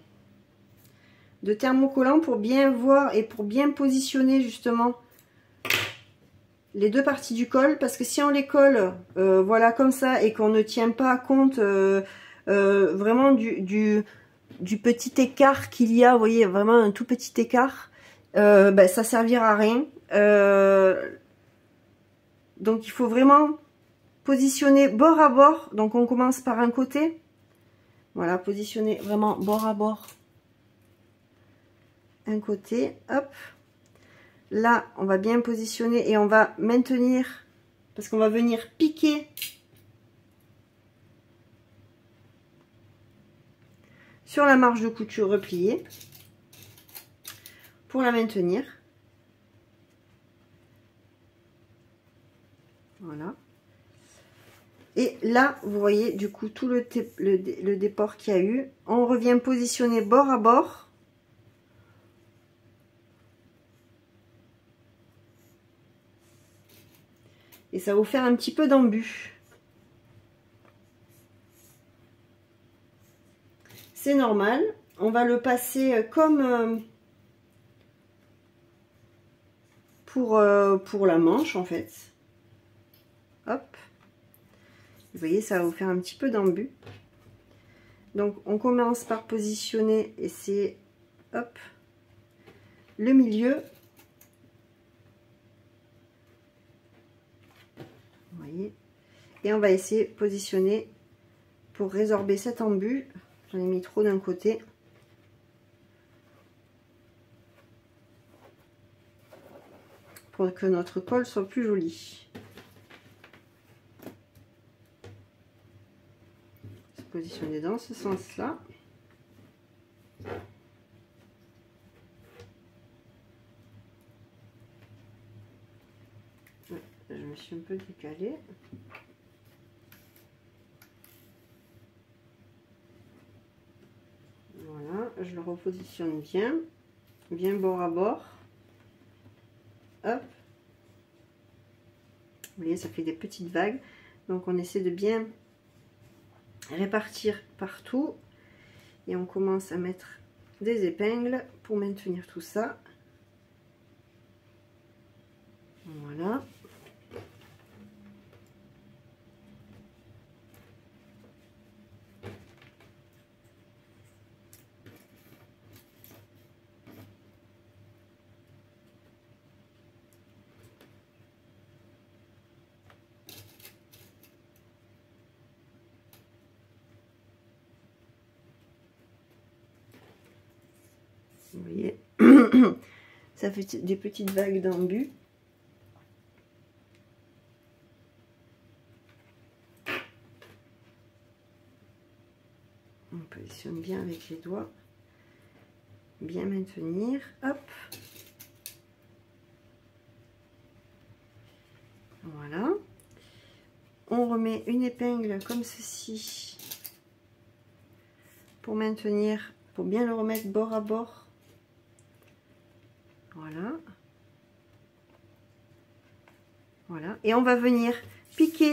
de thermocollant pour bien voir et pour bien positionner justement les 2 parties du col. Parce que si on les colle, voilà, comme ça, et qu'on ne tient pas compte vraiment du petit écart qu'il y a, vous voyez, vraiment un tout petit écart, ben, ça servira à rien. Donc il faut vraiment positionner bord à bord. Donc on commence par un côté, voilà, positionner vraiment bord à bord un côté, hop, là on va bien positionner et on va maintenir, parce qu'on va venir piquer sur la marge de couture repliée pour la maintenir. Voilà. Et là, vous voyez du coup tout le déport qu'il y a eu. On revient positionner bord à bord. Et ça va vous faire un petit peu d'embut. C'est normal. On va le passer comme pour la manche en fait. Hop. Vous voyez, ça va vous faire un petit peu d'embut. Donc on commence par positionner et c'est hop le milieu. Vous voyez. Et on va essayer de positionner pour résorber cet embut. J'en ai mis trop d'un côté. Pour que notre col soit plus joli. Se positionner dans ce sens-là. Je me suis un peu décalée. Voilà, je le repositionne bien, bien bord à bord. Hop. Vous voyez, ça fait des petites vagues. Donc on essaie de bien répartir partout. Et on commence à mettre des épingles pour maintenir tout ça. Voilà. Vous voyez, ça fait des petites vagues d'embut. On positionne bien avec les doigts, bien maintenir, hop. Voilà. On remet une épingle comme ceci pour maintenir, pour bien le remettre bord à bord. Voilà. Voilà. Et on va venir piquer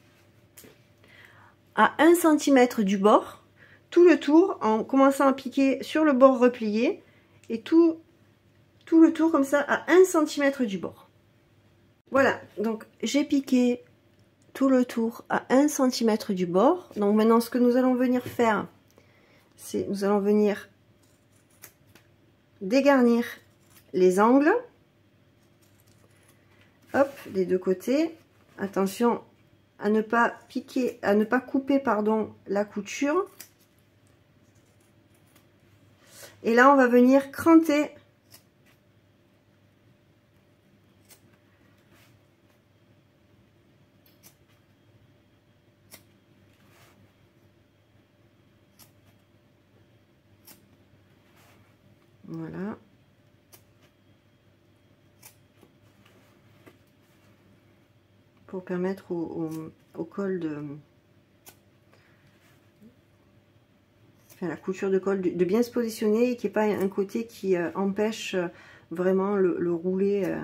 à 1 cm du bord, tout le tour, en commençant à piquer sur le bord replié, et tout le tour comme ça à 1 cm du bord. Voilà, donc j'ai piqué tout le tour à 1 cm du bord. Donc maintenant, ce que nous allons venir faire, c'est nous allons venir dégarnir les angles, hop, des deux côtés. Attention à ne pas piquer, à ne pas couper, pardon, la couture. Et là, on va venir cranter Voilà. Pour permettre au col de... Enfin, la couture de col de bien se positionner et qu'il n'y ait pas un côté qui empêche vraiment le rouler.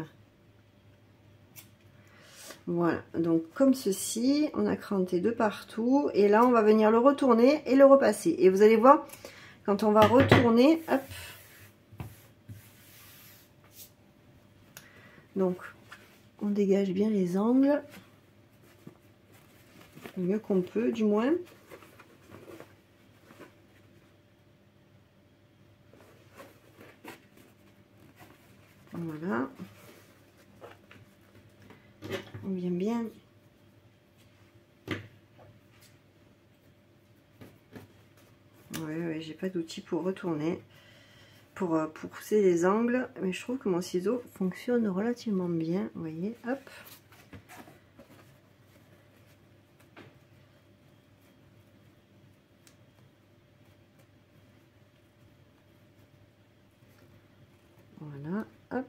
Voilà, donc comme ceci, on a cranté de partout et là on va venir le retourner et le repasser. Et vous allez voir, quand on va retourner, hop, donc on dégage bien les angles, le mieux qu'on peut du moins. Voilà. On vient bien. Ouais, j'ai pas d'outil pour retourner, pour pousser les angles, mais je trouve que mon ciseau fonctionne relativement bien. Vous voyez, hop. Voilà, hop.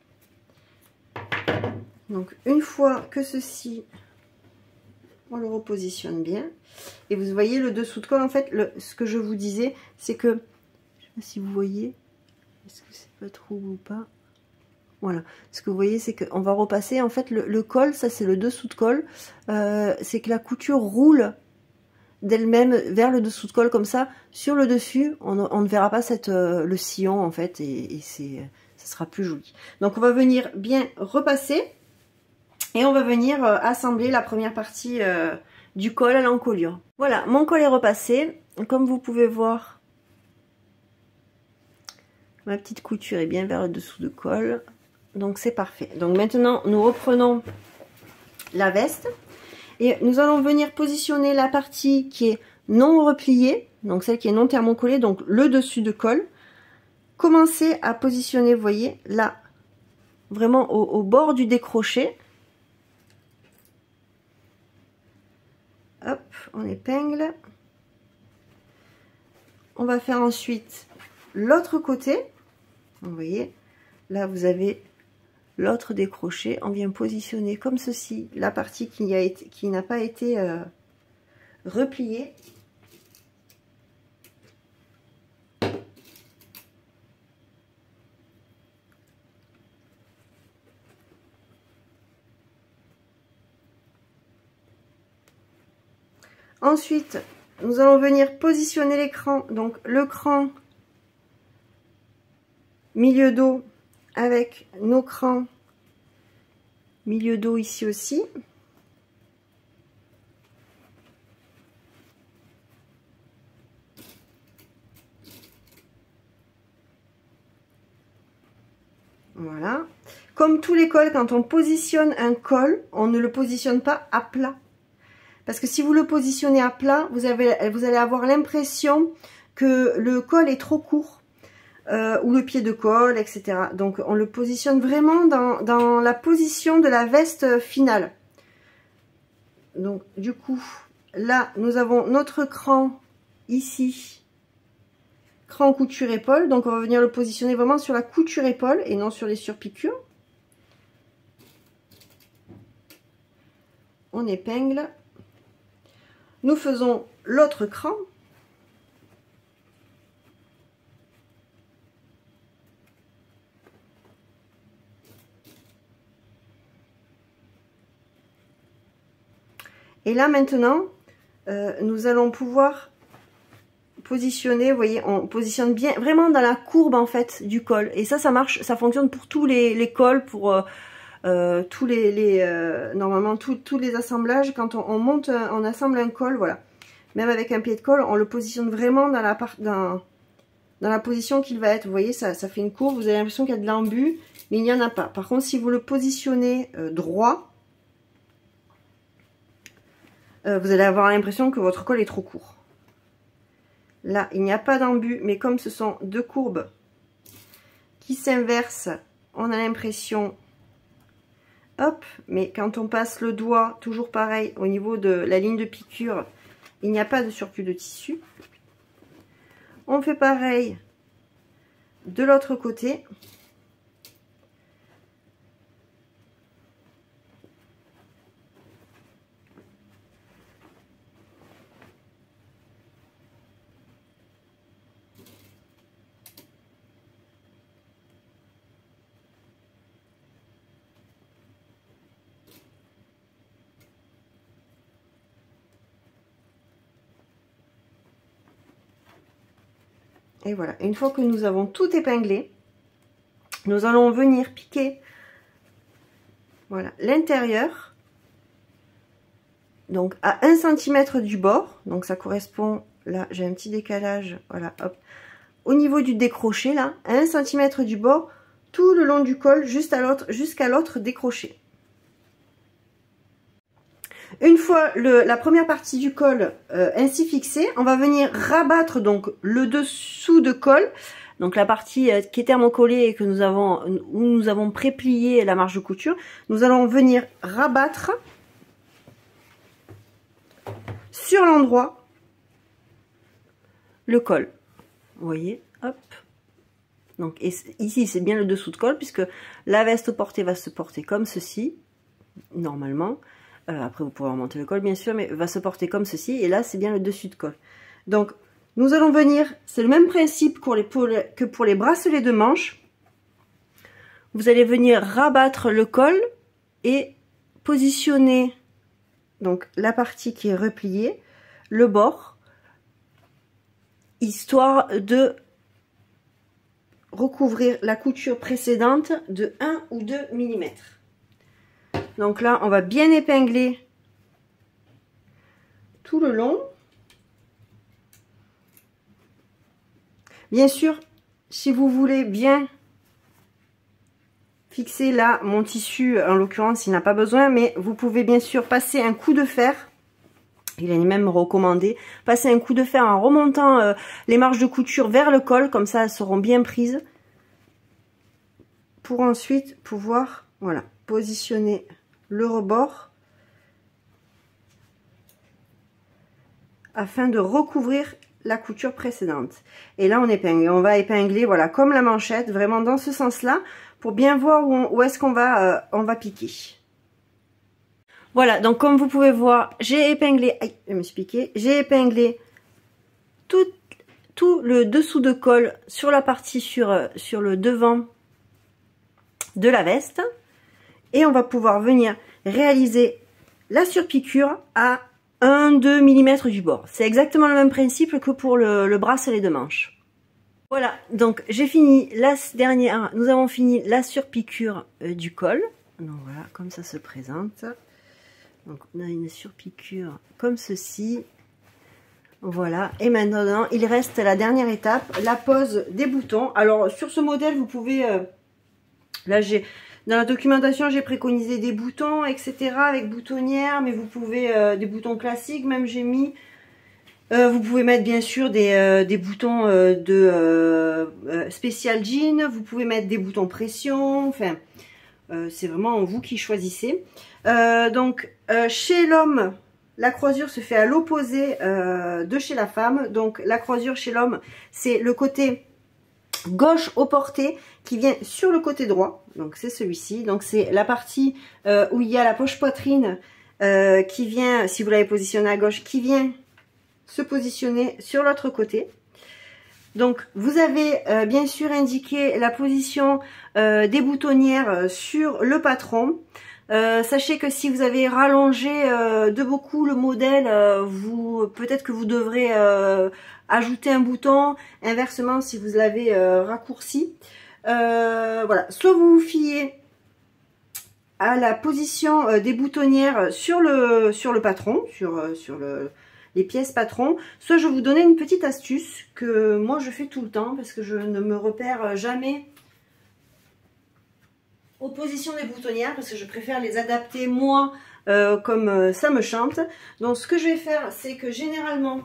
Donc une fois que ceci, on le repositionne bien. Et vous voyez le dessous de col, en fait, ce que je vous disais, c'est que, je sais pas si vous voyez, est-ce que c'est pas trop ou pas? Voilà, ce que vous voyez, c'est qu'on va repasser, en fait, le col, ça c'est le dessous de col, c'est que la couture roule d'elle-même vers le dessous de col, comme ça, sur le dessus, on ne verra pas le sillon, en fait, et ça sera plus joli. Donc on va venir bien repasser, et on va venir assembler la première partie du col à l'encolure. Voilà, mon col est repassé. Comme vous pouvez voir, ma petite couture est bien vers le dessous de col. Donc c'est parfait. Donc maintenant, nous reprenons la veste. Et nous allons venir positionner la partie qui est non repliée. Donc celle qui est non thermocollée, donc le dessus de col. Commencez à positionner, vous voyez, là, vraiment au bord du décroché. Hop, on épingle. On va faire ensuite l'autre côté. Vous voyez, là vous avez l'autre décroché. On vient positionner comme ceci la partie qui n'a pas été repliée. Ensuite, nous allons venir positionner les crans. Donc le cran milieu dos avec nos crans milieu dos ici aussi. Voilà. Comme tous les cols, quand on positionne un col, on ne le positionne pas à plat. Parce que si vous le positionnez à plat, vous allez avoir l'impression que le col est trop court. Ou le pied de col, etc. Donc on le positionne vraiment dans la position de la veste finale. Donc du coup, là, nous avons notre cran ici. Cran couture épaule. Donc on va venir le positionner vraiment sur la couture épaule et non sur les surpiqûres. On épingle. Nous faisons l'autre cran. Et là maintenant, nous allons pouvoir positionner, vous voyez, on positionne bien, vraiment dans la courbe en fait du col. Et ça marche, ça fonctionne pour tous les cols, pour tous normalement tous les assemblages. Quand on assemble un col, voilà, même avec un pied de col, on le positionne vraiment dans la position qu'il va être. Vous voyez, ça fait une courbe, vous avez l'impression qu'il y a de l'embu, mais il n'y en a pas. Par contre, si vous le positionnez droit, vous allez avoir l'impression que votre col est trop court. Là, il n'y a pas d'embu, mais comme ce sont deux courbes qui s'inversent, on a l'impression, hop, mais quand on passe le doigt, toujours pareil, au niveau de la ligne de piqûre, il n'y a pas de surplus de tissu. On fait pareil de l'autre côté. Et voilà, une fois que nous avons tout épinglé, nous allons venir piquer, voilà, l'intérieur, donc à 1 cm du bord, donc ça correspond, là j'ai un petit décalage, voilà, hop, au niveau du décroché, là, à 1 cm du bord, tout le long du col, jusqu'à l'autre décroché. Une fois la première partie du col ainsi fixée, on va venir rabattre donc le dessous de col, donc la partie qui est thermocollée et que où nous avons préplié la marge de couture. Nous allons venir rabattre sur l'endroit le col. Vous voyez, hop. Donc ici c'est bien le dessous de col puisque la veste portée va se porter comme ceci normalement. Après vous pourrez remonter le col bien sûr, mais va se porter comme ceci, et là c'est bien le dessus de col. Donc nous allons venir, c'est le même principe que pour les bracelets de manches. Vous allez venir rabattre le col et positionner donc la partie qui est repliée, le bord, histoire de recouvrir la couture précédente de 1 ou 2 mm. Donc là, on va bien épingler tout le long. Bien sûr, si vous voulez bien fixer là mon tissu, en l'occurrence, il n'a pas besoin, mais vous pouvez bien sûr passer un coup de fer. Il est même recommandé, passer un coup de fer en remontant les marges de couture vers le col, comme ça elles seront bien prises. Pour ensuite pouvoir, voilà, positionner le rebord afin de recouvrir la couture précédente. Et là on épingle, on va épingler, voilà, comme la manchette, vraiment dans ce sens là, pour bien voir où est-ce qu'on va piquer. Voilà, donc comme vous pouvez voir, j'ai épinglé, aïe, je me suis piqué, j'ai épinglé tout le dessous de col sur la partie sur le devant de la veste. Et on va pouvoir venir réaliser la surpiqûre à 1-2 mm du bord. C'est exactement le même principe que pour le bracelet de manche. Voilà, donc j'ai fini la dernière, nous avons fini la surpiqûre du col. Donc voilà, comme ça se présente. Donc on a une surpiqûre comme ceci. Voilà, et maintenant il reste la dernière étape, la pose des boutons. Alors sur ce modèle, vous pouvez, là dans la documentation, j'ai préconisé des boutons, etc. avec boutonnière, mais vous pouvez, des boutons classiques, même j'ai mis, vous pouvez mettre bien sûr des boutons de spécial jean, vous pouvez mettre des boutons pression, enfin, c'est vraiment vous qui choisissez. Donc, chez l'homme, la croisure se fait à l'opposé de chez la femme. Donc, la croisure chez l'homme, c'est le côté gauche au porté qui vient sur le côté droit, donc c'est celui-ci, donc c'est la partie où il y a la poche poitrine qui vient, si vous l'avez positionné à gauche, qui vient se positionner sur l'autre côté. Donc vous avez bien sûr indiqué la position des boutonnières sur le patron. Sachez que si vous avez rallongé de beaucoup le modèle, peut-être que vous devrez ajouter un bouton. Inversement, si vous l'avez raccourci, voilà. Soit vous vous fiez à la position des boutonnières sur le patron, sur les pièces patron. Soit je vais vous donner une petite astuce que moi je fais tout le temps parce que je ne me repère jamais aux positions des boutonnières parce que je préfère les adapter moi comme ça me chante. Donc ce que je vais faire, c'est que généralement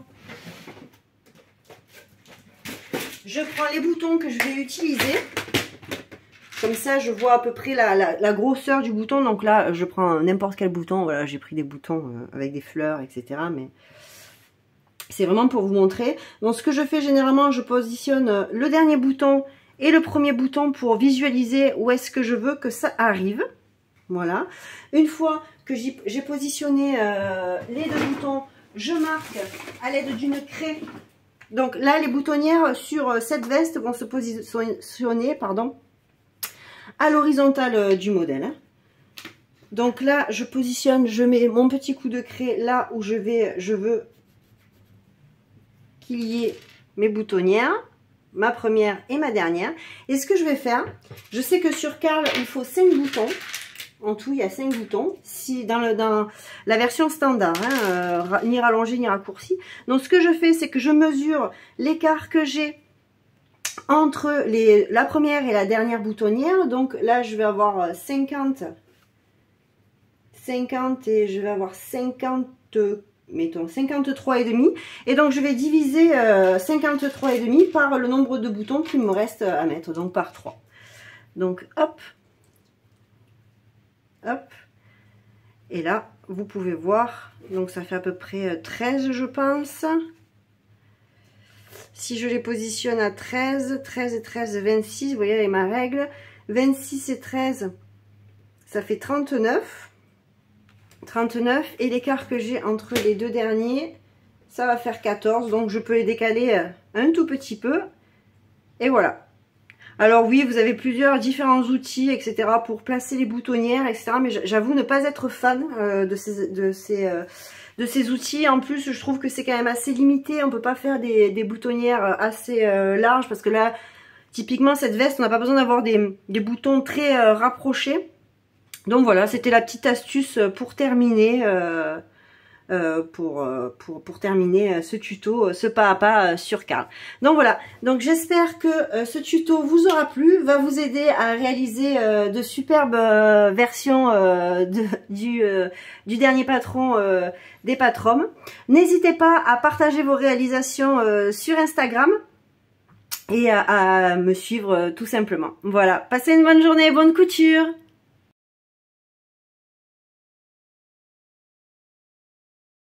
je prends les boutons que je vais utiliser, comme ça je vois à peu près la grosseur du bouton. Donc là je prends n'importe quel bouton, voilà, j'ai pris des boutons avec des fleurs, etc. mais c'est vraiment pour vous montrer. Donc ce que je fais généralement, je positionne le dernier bouton et le premier bouton pour visualiser où est-ce que je veux que ça arrive. Voilà. Une fois que j'ai positionné les deux boutons, je marque à l'aide d'une craie. Donc là, les boutonnières sur cette veste vont se positionner, pardon, à l'horizontale du modèle. Donc là, je positionne, je mets mon petit coup de craie là où je veux qu'il y ait mes boutonnières, ma première et ma dernière. Et ce que je vais faire, je sais que sur Karl, il faut 5 boutons. En tout, il y a 5 boutons. Si dans la version standard, hein, ni rallongé ni raccourci. Donc, ce que je fais, c'est que je mesure l'écart que j'ai entre la première et la dernière boutonnière. Donc là, je vais avoir 50 et je vais avoir 50, mettons 53,5. Et donc, je vais diviser 53,5 par le nombre de boutons qu'il me reste à mettre, donc par 3. Donc, hop. Hop, et là vous pouvez voir, donc ça fait à peu près 13 je pense. Si je les positionne à 13 et 13, 26, vous voyez avec ma règle, 26 et 13 ça fait 39 et l'écart que j'ai entre les deux derniers ça va faire 14, donc je peux les décaler un tout petit peu et voilà. Alors oui, vous avez différents outils, etc. pour placer les boutonnières, etc. Mais j'avoue ne pas être fan de ces outils. En plus, je trouve que c'est quand même assez limité. On peut pas faire des boutonnières assez larges parce que là, typiquement, cette veste, on n'a pas besoin d'avoir des boutons très rapprochés. Donc voilà, c'était la petite astuce pour terminer. Pour terminer ce tuto, ce pas à pas sur Karl. Donc voilà, donc j'espère que ce tuto vous aura plu, va vous aider à réaliser de superbes versions du dernier patron des Patromes. N'hésitez pas à partager vos réalisations sur Instagram et à me suivre tout simplement. Voilà, passez une bonne journée, bonne couture!